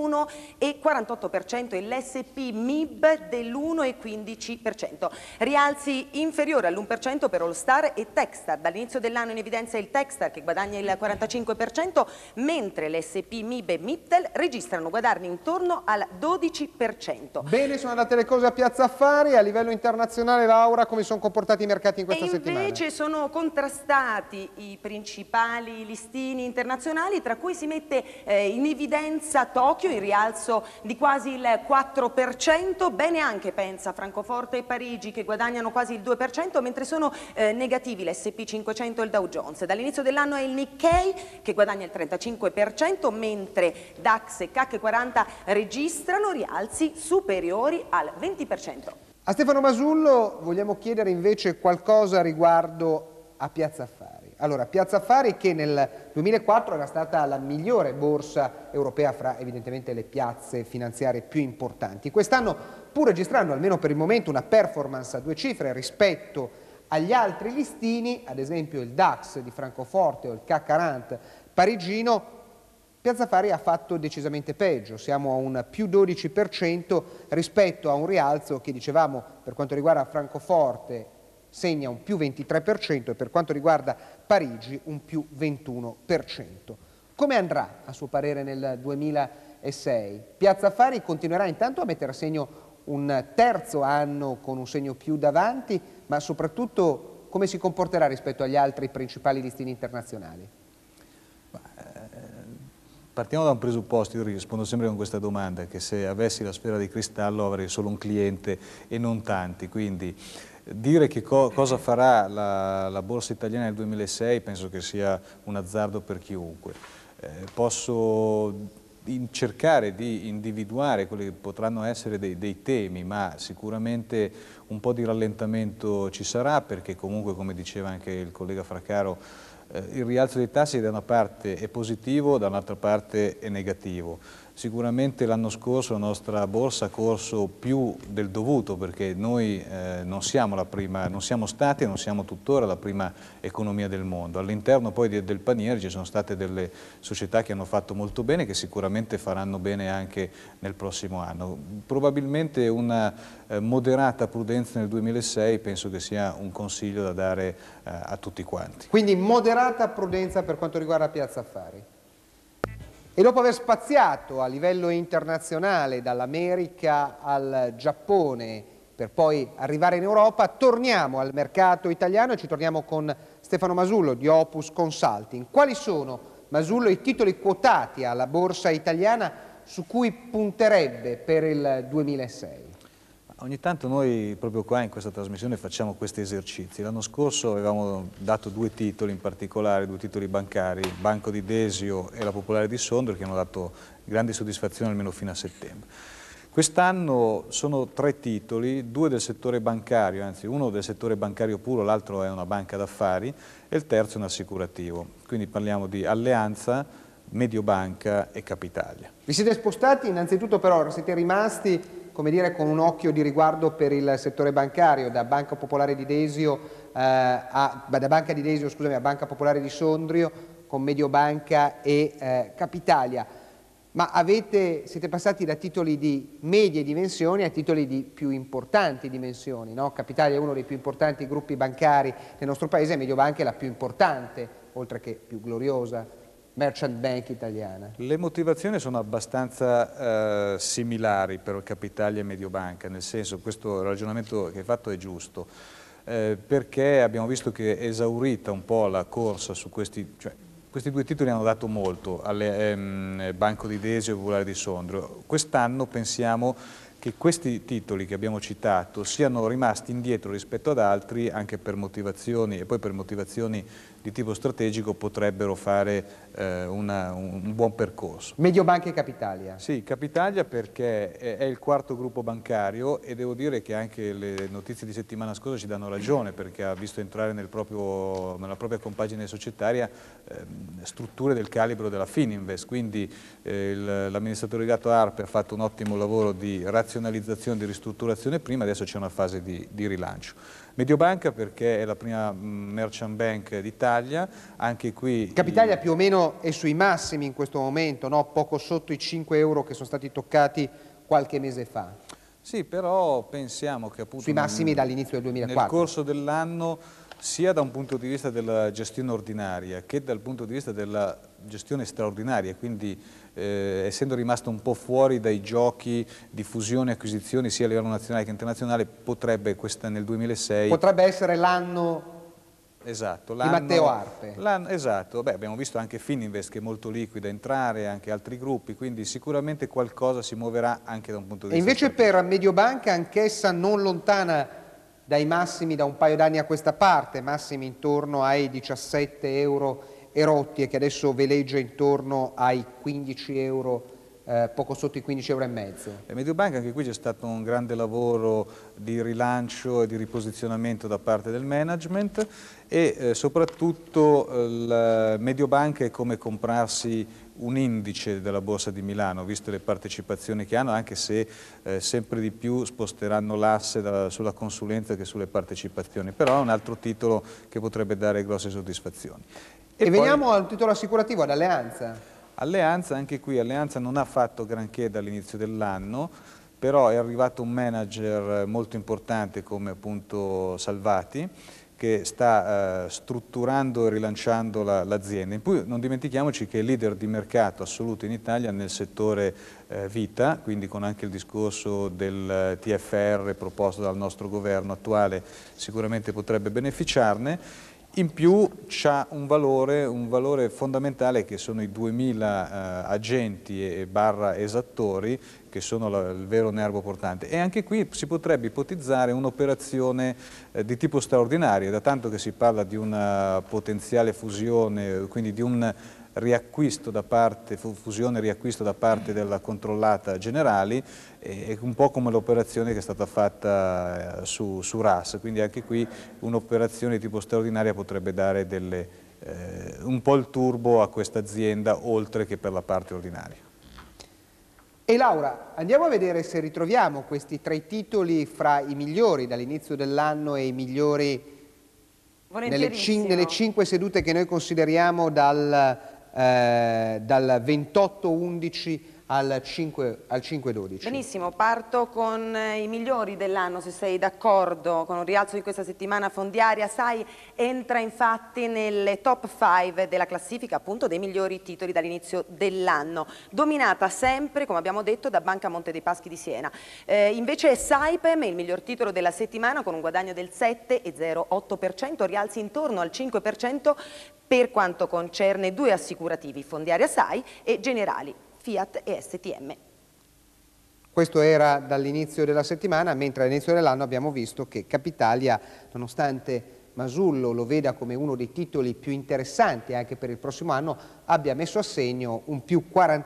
[SPEAKER 16] dell'1,48% e l'SP MIB dell'1,15%. Rialzi inferiori all'1% per All Star e Techstar. Dall'inizio dell'anno in evidenza il Techstar che guadagna il 45%, mentre l'SP MIB e MIPTEL registrano guadagni intorno al 12%.
[SPEAKER 2] Bene, sono andate le cose a Piazza Affari. A livello internazionale, Laura, come sono comportati i mercati in questa settimana?
[SPEAKER 16] Invece sono contrastati i principali listini internazionali, tra cui si mette in evidenza Tokyo, in rialzo di quasi il 4%, bene anche pensa Francoforte e Parigi che guadagnano quasi il 2%, mentre sono negativi l'S&P 500 e il Dow Jones. Dall'inizio dell'anno è il Nikkei che guadagna il 35%, mentre DAX e CAC 40 registrano rialzi superiori al 20%.
[SPEAKER 2] A Stefano Masullo vogliamo chiedere invece qualcosa riguardo a Piazza Affari. Allora, Piazza Affari che nel 2004 era stata la migliore borsa europea fra evidentemente le piazze finanziarie più importanti. Quest'anno, pur registrando almeno per il momento una performance a 2 cifre rispetto agli altri listini, ad esempio il DAX di Francoforte o il CAC 40 parigino, Piazza Affari ha fatto decisamente peggio, siamo a un più 12% rispetto a un rialzo che, dicevamo, per quanto riguarda Francoforte segna un più 23% e per quanto riguarda Parigi un più 21%. Come andrà a suo parere nel 2006? Piazza Affari continuerà intanto a mettere a segno un terzo anno con un segno più davanti, ma soprattutto come si comporterà rispetto agli altri principali listini internazionali?
[SPEAKER 17] Partiamo da un presupposto, io rispondo sempre con questa domanda, che se avessi la sfera di cristallo avrei solo un cliente e non tanti, quindi dire che cosa farà la borsa italiana nel 2006 penso che sia un azzardo per chiunque. Posso cercare di individuare quelli che potranno essere dei temi, ma sicuramente un po' di rallentamento ci sarà, perché comunque, come diceva anche il collega Fracaro, il rialzo dei tassi da una parte è positivo, da un'altra parte è negativo. Sicuramente l'anno scorso la nostra borsa ha corso più del dovuto, perché noi non siamo stati e non siamo tuttora la prima economia del mondo. All'interno poi del paniere ci sono state delle società che hanno fatto molto bene e che sicuramente faranno bene anche nel prossimo anno. Probabilmente una moderata prudenza nel 2006 penso che sia un consiglio da dare a tutti quanti.
[SPEAKER 2] Quindi moderata prudenza per quanto riguarda Piazza Affari? E dopo aver spaziato a livello internazionale dall'America al Giappone per poi arrivare in Europa, torniamo al mercato italiano e ci torniamo con Stefano Masullo di Opus Consulting. Quali sono, Masullo, i titoli quotati alla borsa italiana su cui punterebbe per il 2006?
[SPEAKER 17] Ogni tanto noi proprio qua in questa trasmissione facciamo questi esercizi. L'anno scorso avevamo dato 2 titoli in particolare, 2 titoli bancari, Banco di Desio e la Popolare di Sondrio, che hanno dato grandi soddisfazioni almeno fino a settembre. Quest'anno sono 3 titoli, 2 del settore bancario, anzi uno del settore bancario puro, l'altro è una banca d'affari e il terzo è un assicurativo. Quindi parliamo di Alleanza, Mediobanca e Capitalia.
[SPEAKER 2] Vi siete spostati innanzitutto però, siete rimasti come dire, con un occhio di riguardo per il settore bancario, da Banca Popolare di Desio a Banca Popolare di Sondrio, con Mediobanca e Capitalia. Ma siete passati da titoli di medie dimensioni a titoli di più importanti dimensioni, no? Capitalia è uno dei più importanti gruppi bancari nel nostro paese e Mediobanca è la più importante, oltre che più gloriosa, merchant bank italiana.
[SPEAKER 17] Le motivazioni sono abbastanza similari per Capitalia e Mediobanca, nel senso questo ragionamento che hai fatto è giusto, perché abbiamo visto che è esaurita un po' la corsa su questi, cioè questi 2 titoli hanno dato molto alle Banco di Desio e Popolare di Sondrio. Quest'anno pensiamo che questi titoli che abbiamo citato siano rimasti indietro rispetto ad altri anche per motivazioni e poi per motivazioni di tipo strategico potrebbero fare un buon percorso.
[SPEAKER 2] Mediobanca e Capitalia?
[SPEAKER 17] Sì, Capitalia perché è il 4º gruppo bancario e devo dire che anche le notizie di settimana scorsa ci danno ragione perché ha visto entrare nella propria compagine societaria strutture del calibro della Fininvest, quindi l'amministratore delegato Arpe ha fatto un ottimo lavoro di razionalizzazione, di ristrutturazione prima, adesso c'è una fase di rilancio. Mediobanca perché è la prima merchant bank d'Italia, anche qui...
[SPEAKER 2] Capitalia più o meno è sui massimi in questo momento, no? Poco sotto i 5 euro che sono stati toccati qualche mese fa.
[SPEAKER 17] Sì, però pensiamo che appunto...
[SPEAKER 2] Sui massimi dall'inizio del 2004.
[SPEAKER 17] Nel corso dell'anno, sia da un punto di vista della gestione ordinaria che dal punto di vista della gestione straordinaria, quindi essendo rimasto un po' fuori dai giochi di fusione e acquisizioni sia a livello nazionale che internazionale, potrebbe nel 2006...
[SPEAKER 2] Potrebbe essere l'anno...
[SPEAKER 17] Esatto,
[SPEAKER 2] di Matteo Arpe.
[SPEAKER 17] Esatto, abbiamo visto anche Fininvest che è molto liquida entrare, anche altri gruppi, quindi sicuramente qualcosa si muoverà anche da un punto di vista...
[SPEAKER 2] E invece per Mediobanca, anch'essa non lontana dai massimi da un paio d'anni a questa parte, massimi intorno ai 17 euro erotti e che adesso veleggia intorno ai 15 euro, poco sotto i 15,5 euro.
[SPEAKER 17] E Mediobanca anche qui c'è stato un grande lavoro di rilancio e di riposizionamento da parte del management e soprattutto Mediobanca è come comprarsi un indice della Borsa di Milano, viste le partecipazioni che hanno, anche se sempre di più sposteranno l'asse sulla consulenza che sulle partecipazioni, però è un altro titolo che potrebbe dare grosse soddisfazioni.
[SPEAKER 2] E veniamo al titolo assicurativo, ad Alleanza.
[SPEAKER 17] Alleanza, anche qui Alleanza non ha fatto granché dall'inizio dell'anno, però è arrivato un manager molto importante come appunto Salvati, che sta strutturando e rilanciando l'azienda. In più non dimentichiamoci che è leader di mercato assoluto in Italia nel settore vita, quindi con anche il discorso del TFR proposto dal nostro governo attuale sicuramente potrebbe beneficiarne. In più c'ha un valore fondamentale che sono i 2000 agenti e barra esattori che sono il vero nervo portante e anche qui si potrebbe ipotizzare un'operazione di tipo straordinario, da tanto che si parla di una potenziale fusione, quindi di un riacquisto da parte, fusione e riacquisto da parte della controllata Generali, è un po' come l'operazione che è stata fatta su RAS, quindi anche qui un'operazione di tipo straordinaria potrebbe dare un po' il turbo a questa azienda oltre che per la parte ordinaria.
[SPEAKER 2] E Laura, andiamo a vedere se ritroviamo questi 3 titoli fra i migliori dall'inizio dell'anno e i migliori nelle 5 sedute che noi consideriamo dal 28-11 al 5,12.
[SPEAKER 16] Benissimo, parto con i migliori dell'anno, se sei d'accordo, con un rialzo di questa settimana fondiaria. SAI entra infatti nelle top 5 della classifica appunto dei migliori titoli dall'inizio dell'anno, dominata sempre, come abbiamo detto, da Banca Monte dei Paschi di Siena. Invece Saipem è il miglior titolo della settimana con un guadagno del 7,08%, rialzi intorno al 5% per quanto concerne due assicurativi, Fondiaria SAI e Generali, Fiat e STM.
[SPEAKER 2] Questo era dall'inizio della settimana, mentre all'inizio dell'anno abbiamo visto che Capitalia, nonostante Masullo lo veda come uno dei titoli più interessanti anche per il prossimo anno, abbia messo a segno un più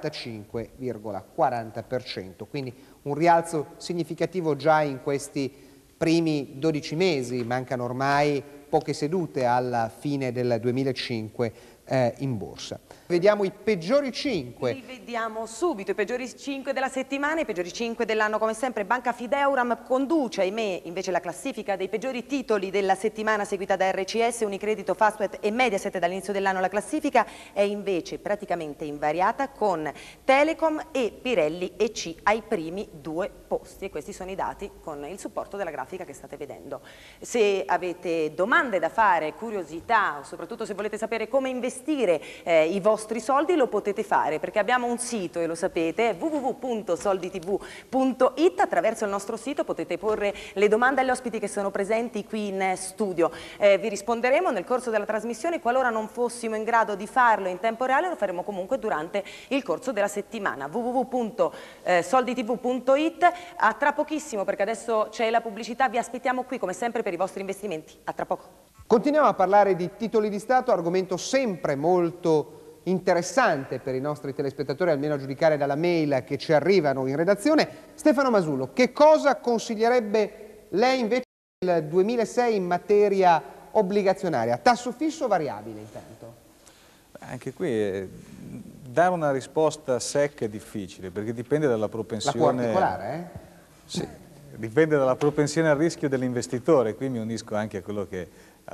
[SPEAKER 2] 45,40%, quindi un rialzo significativo già in questi primi 12 mesi, mancano ormai poche sedute alla fine del 2005 in borsa. Vediamo i peggiori 5.
[SPEAKER 16] Li vediamo subito, i peggiori 5 della settimana, i peggiori 5 dell'anno come sempre. Banca Fideuram conduce, ahimè, invece la classifica dei peggiori titoli della settimana, seguita da RCS, Unicredito, Fastweb e Mediaset. Dall'inizio dell'anno la classifica è invece praticamente invariata, con Telecom e Pirelli EC ai primi 2 posti, e questi sono i dati con il supporto della grafica che state vedendo. Se avete domande da fare, curiosità, o soprattutto se volete sapere come investire i vostri soldi, lo potete fare, perché abbiamo un sito, e lo sapete, www.solditv.it. Attraverso il nostro sito potete porre le domande agli ospiti che sono presenti qui in studio. Vi risponderemo nel corso della trasmissione. Qualora non fossimo in grado di farlo in tempo reale, lo faremo comunque durante il corso della settimana. www.solditv.it. A tra pochissimo, perché adesso c'è la pubblicità. Vi aspettiamo qui come sempre per i vostri investimenti. A tra poco.
[SPEAKER 2] Continuiamo a parlare di titoli di Stato, argomento sempre molto interessante per i nostri telespettatori, almeno a giudicare dalla mail che ci arrivano in redazione. Stefano Masullo, che cosa consiglierebbe lei invece nel 2006 in materia obbligazionaria? Tasso fisso o variabile intanto?
[SPEAKER 17] Anche qui dare una risposta secca è difficile, perché dipende dalla propensione...
[SPEAKER 2] La può articolare,
[SPEAKER 17] Sì, dipende dalla propensione al rischio dell'investitore. Qui mi unisco anche a quello che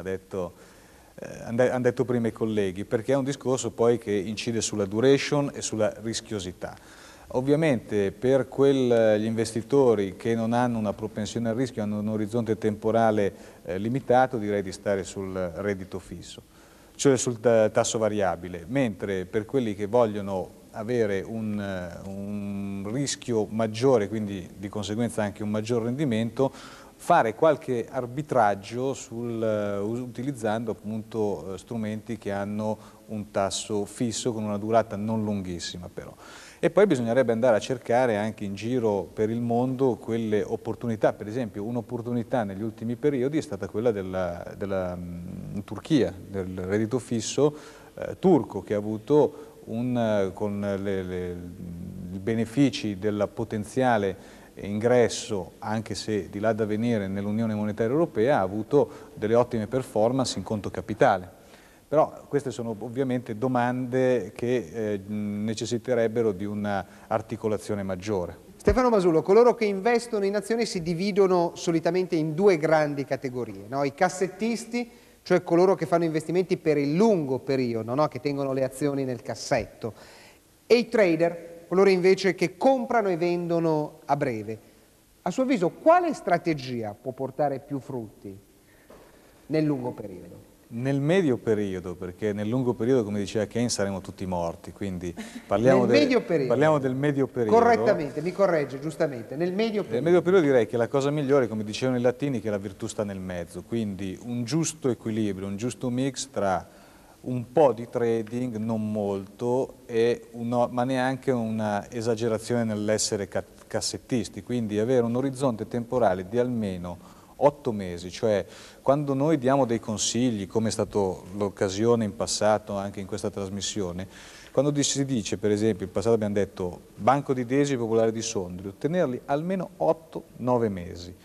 [SPEAKER 17] hanno detto prima i colleghi, perché è un discorso poi che incide sulla duration e sulla rischiosità. Ovviamente per gli investitori che non hanno una propensione al rischio, hanno un orizzonte temporale limitato, direi di stare sul reddito fisso, cioè sul tasso variabile, mentre per quelli che vogliono avere un rischio maggiore, quindi di conseguenza anche un maggior rendimento, fare qualche arbitraggio utilizzando appunto strumenti che hanno un tasso fisso con una durata non lunghissima però. E poi bisognerebbe andare a cercare anche in giro per il mondo quelle opportunità. Per esempio un'opportunità negli ultimi periodi è stata quella in Turchia, del reddito fisso turco, che ha avuto con i benefici della potenziale ingresso, anche se di là da venire, nell'Unione Monetaria Europea, ha avuto delle ottime performance in conto capitale. Però queste sono ovviamente domande che necessiterebbero di una articolazione maggiore.
[SPEAKER 2] Stefano Masullo, coloro che investono in azioni si dividono solitamente in 2 grandi categorie, no? I cassettisti, cioè coloro che fanno investimenti per il lungo periodo, no? Che tengono le azioni nel cassetto, e i trader, coloro invece che comprano e vendono a breve. A suo avviso, quale strategia può portare più frutti nel lungo periodo?
[SPEAKER 17] Nel medio periodo, perché nel lungo periodo, come diceva Keynes, saremo tutti morti, quindi parliamo del medio periodo.
[SPEAKER 2] Correttamente, mi corregge giustamente, nel medio periodo.
[SPEAKER 17] Nel medio periodo direi che la cosa migliore, come dicevano i latini, che la virtù sta nel mezzo, quindi un giusto equilibrio, un giusto mix tra un po' di trading, non molto, ma neanche una esagerazione nell'essere cassettisti, quindi avere un orizzonte temporale di almeno 8 mesi, cioè quando noi diamo dei consigli, come è stata l'occasione in passato anche in questa trasmissione, quando si dice, per esempio, in passato abbiamo detto Banco di Desio e Popolare di Sondrio, tenerli almeno 8-9 mesi,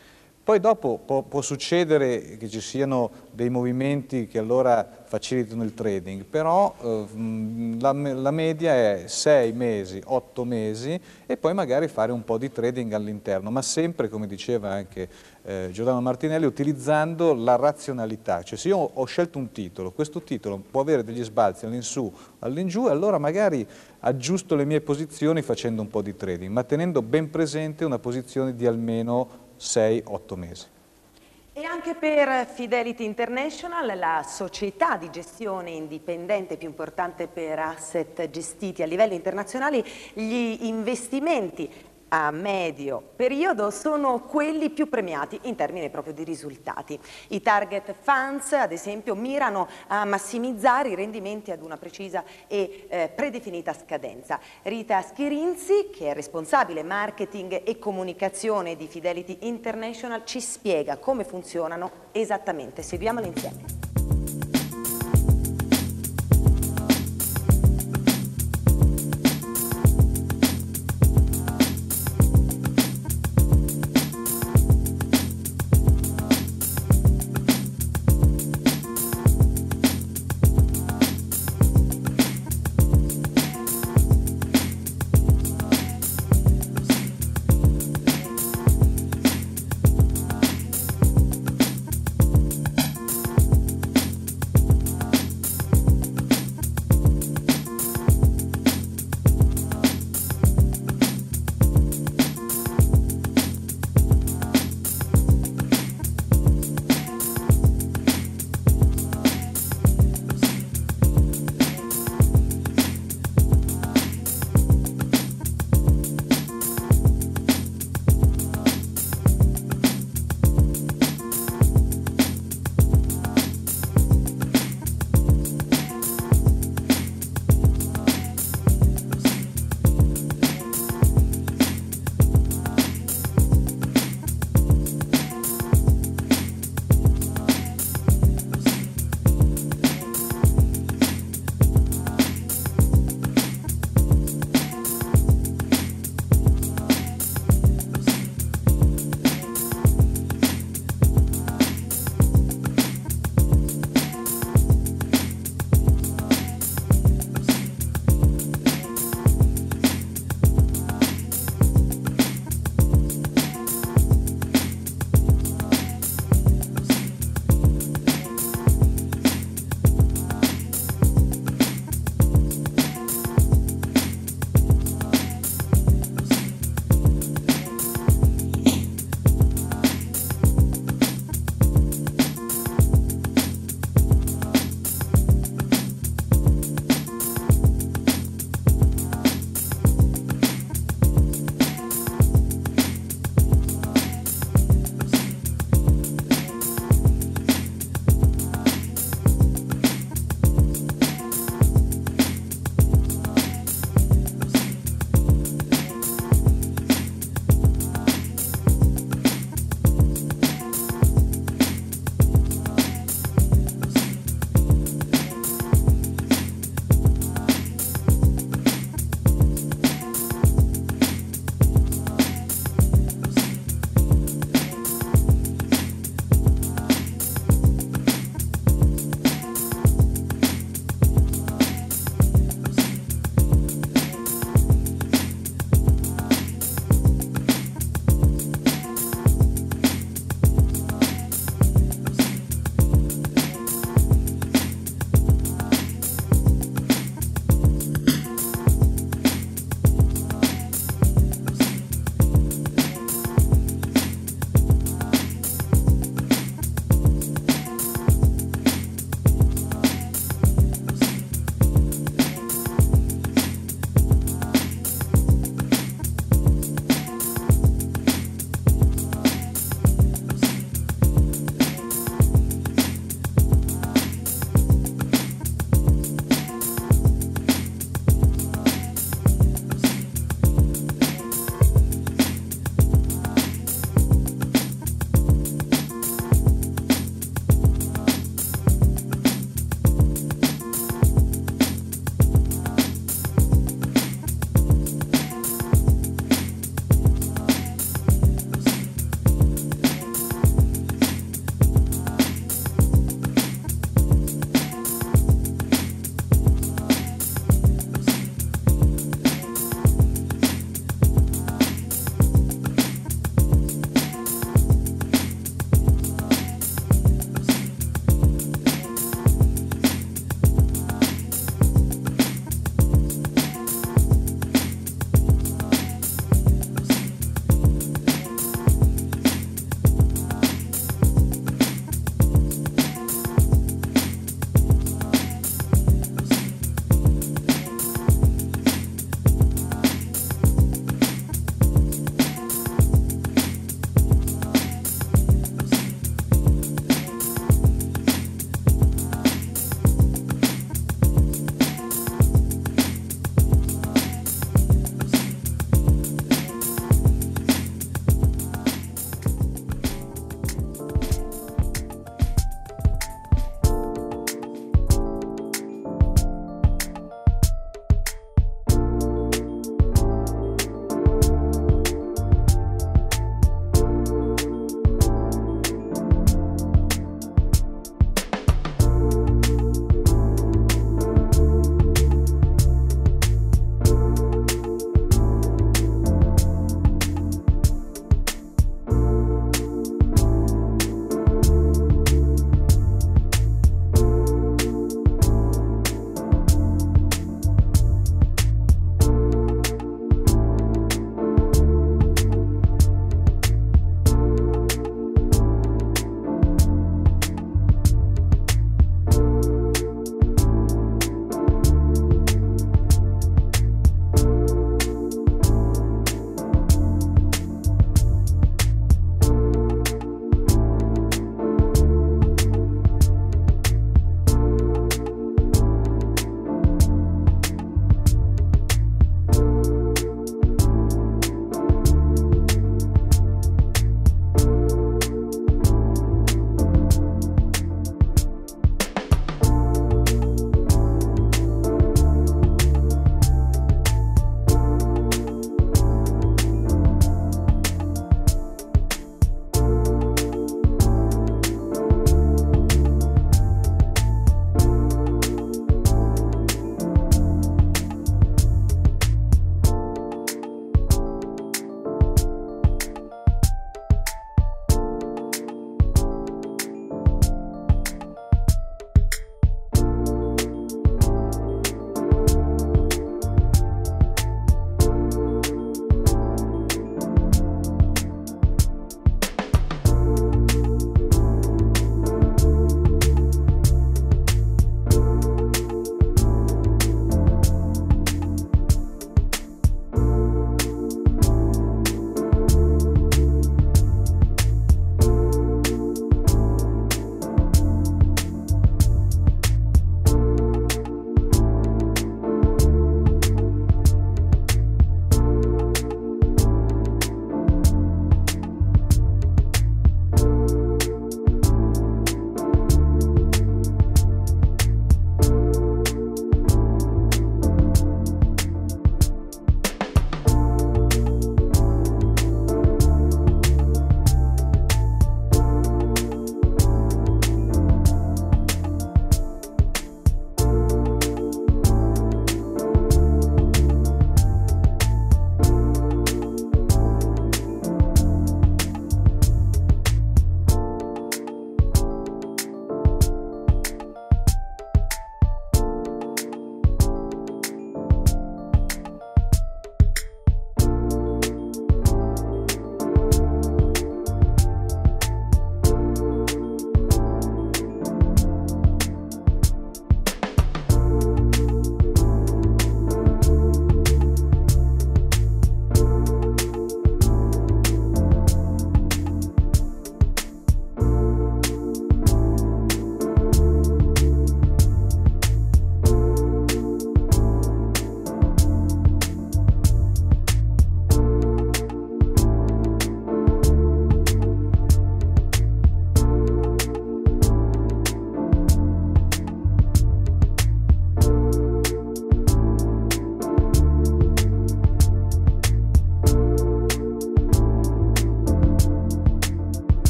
[SPEAKER 17] Poi dopo può succedere che ci siano dei movimenti che allora facilitano il trading, però la media è 6 mesi, 8 mesi e poi magari fare un po' di trading all'interno, ma sempre, come diceva anche Giordano Martinelli, utilizzando la razionalità. Cioè se io ho scelto un titolo, questo titolo può avere degli sbalzi all'insù, all'ingiù, e allora magari aggiusto le mie posizioni facendo un po' di trading, ma tenendo ben presente una posizione di almeno 6-8 mesi.
[SPEAKER 16] E anche per Fidelity International, la società di gestione indipendente più importante per asset gestiti a livello internazionale, gli investimenti a medio periodo sono quelli più premiati in termini proprio di risultati. I target funds, ad esempio, mirano a massimizzare i rendimenti ad una precisa e predefinita scadenza. Rita Schirinzi, che è responsabile marketing e comunicazione di Fidelity International, ci spiega come funzionano esattamente. Seguiamolo insieme.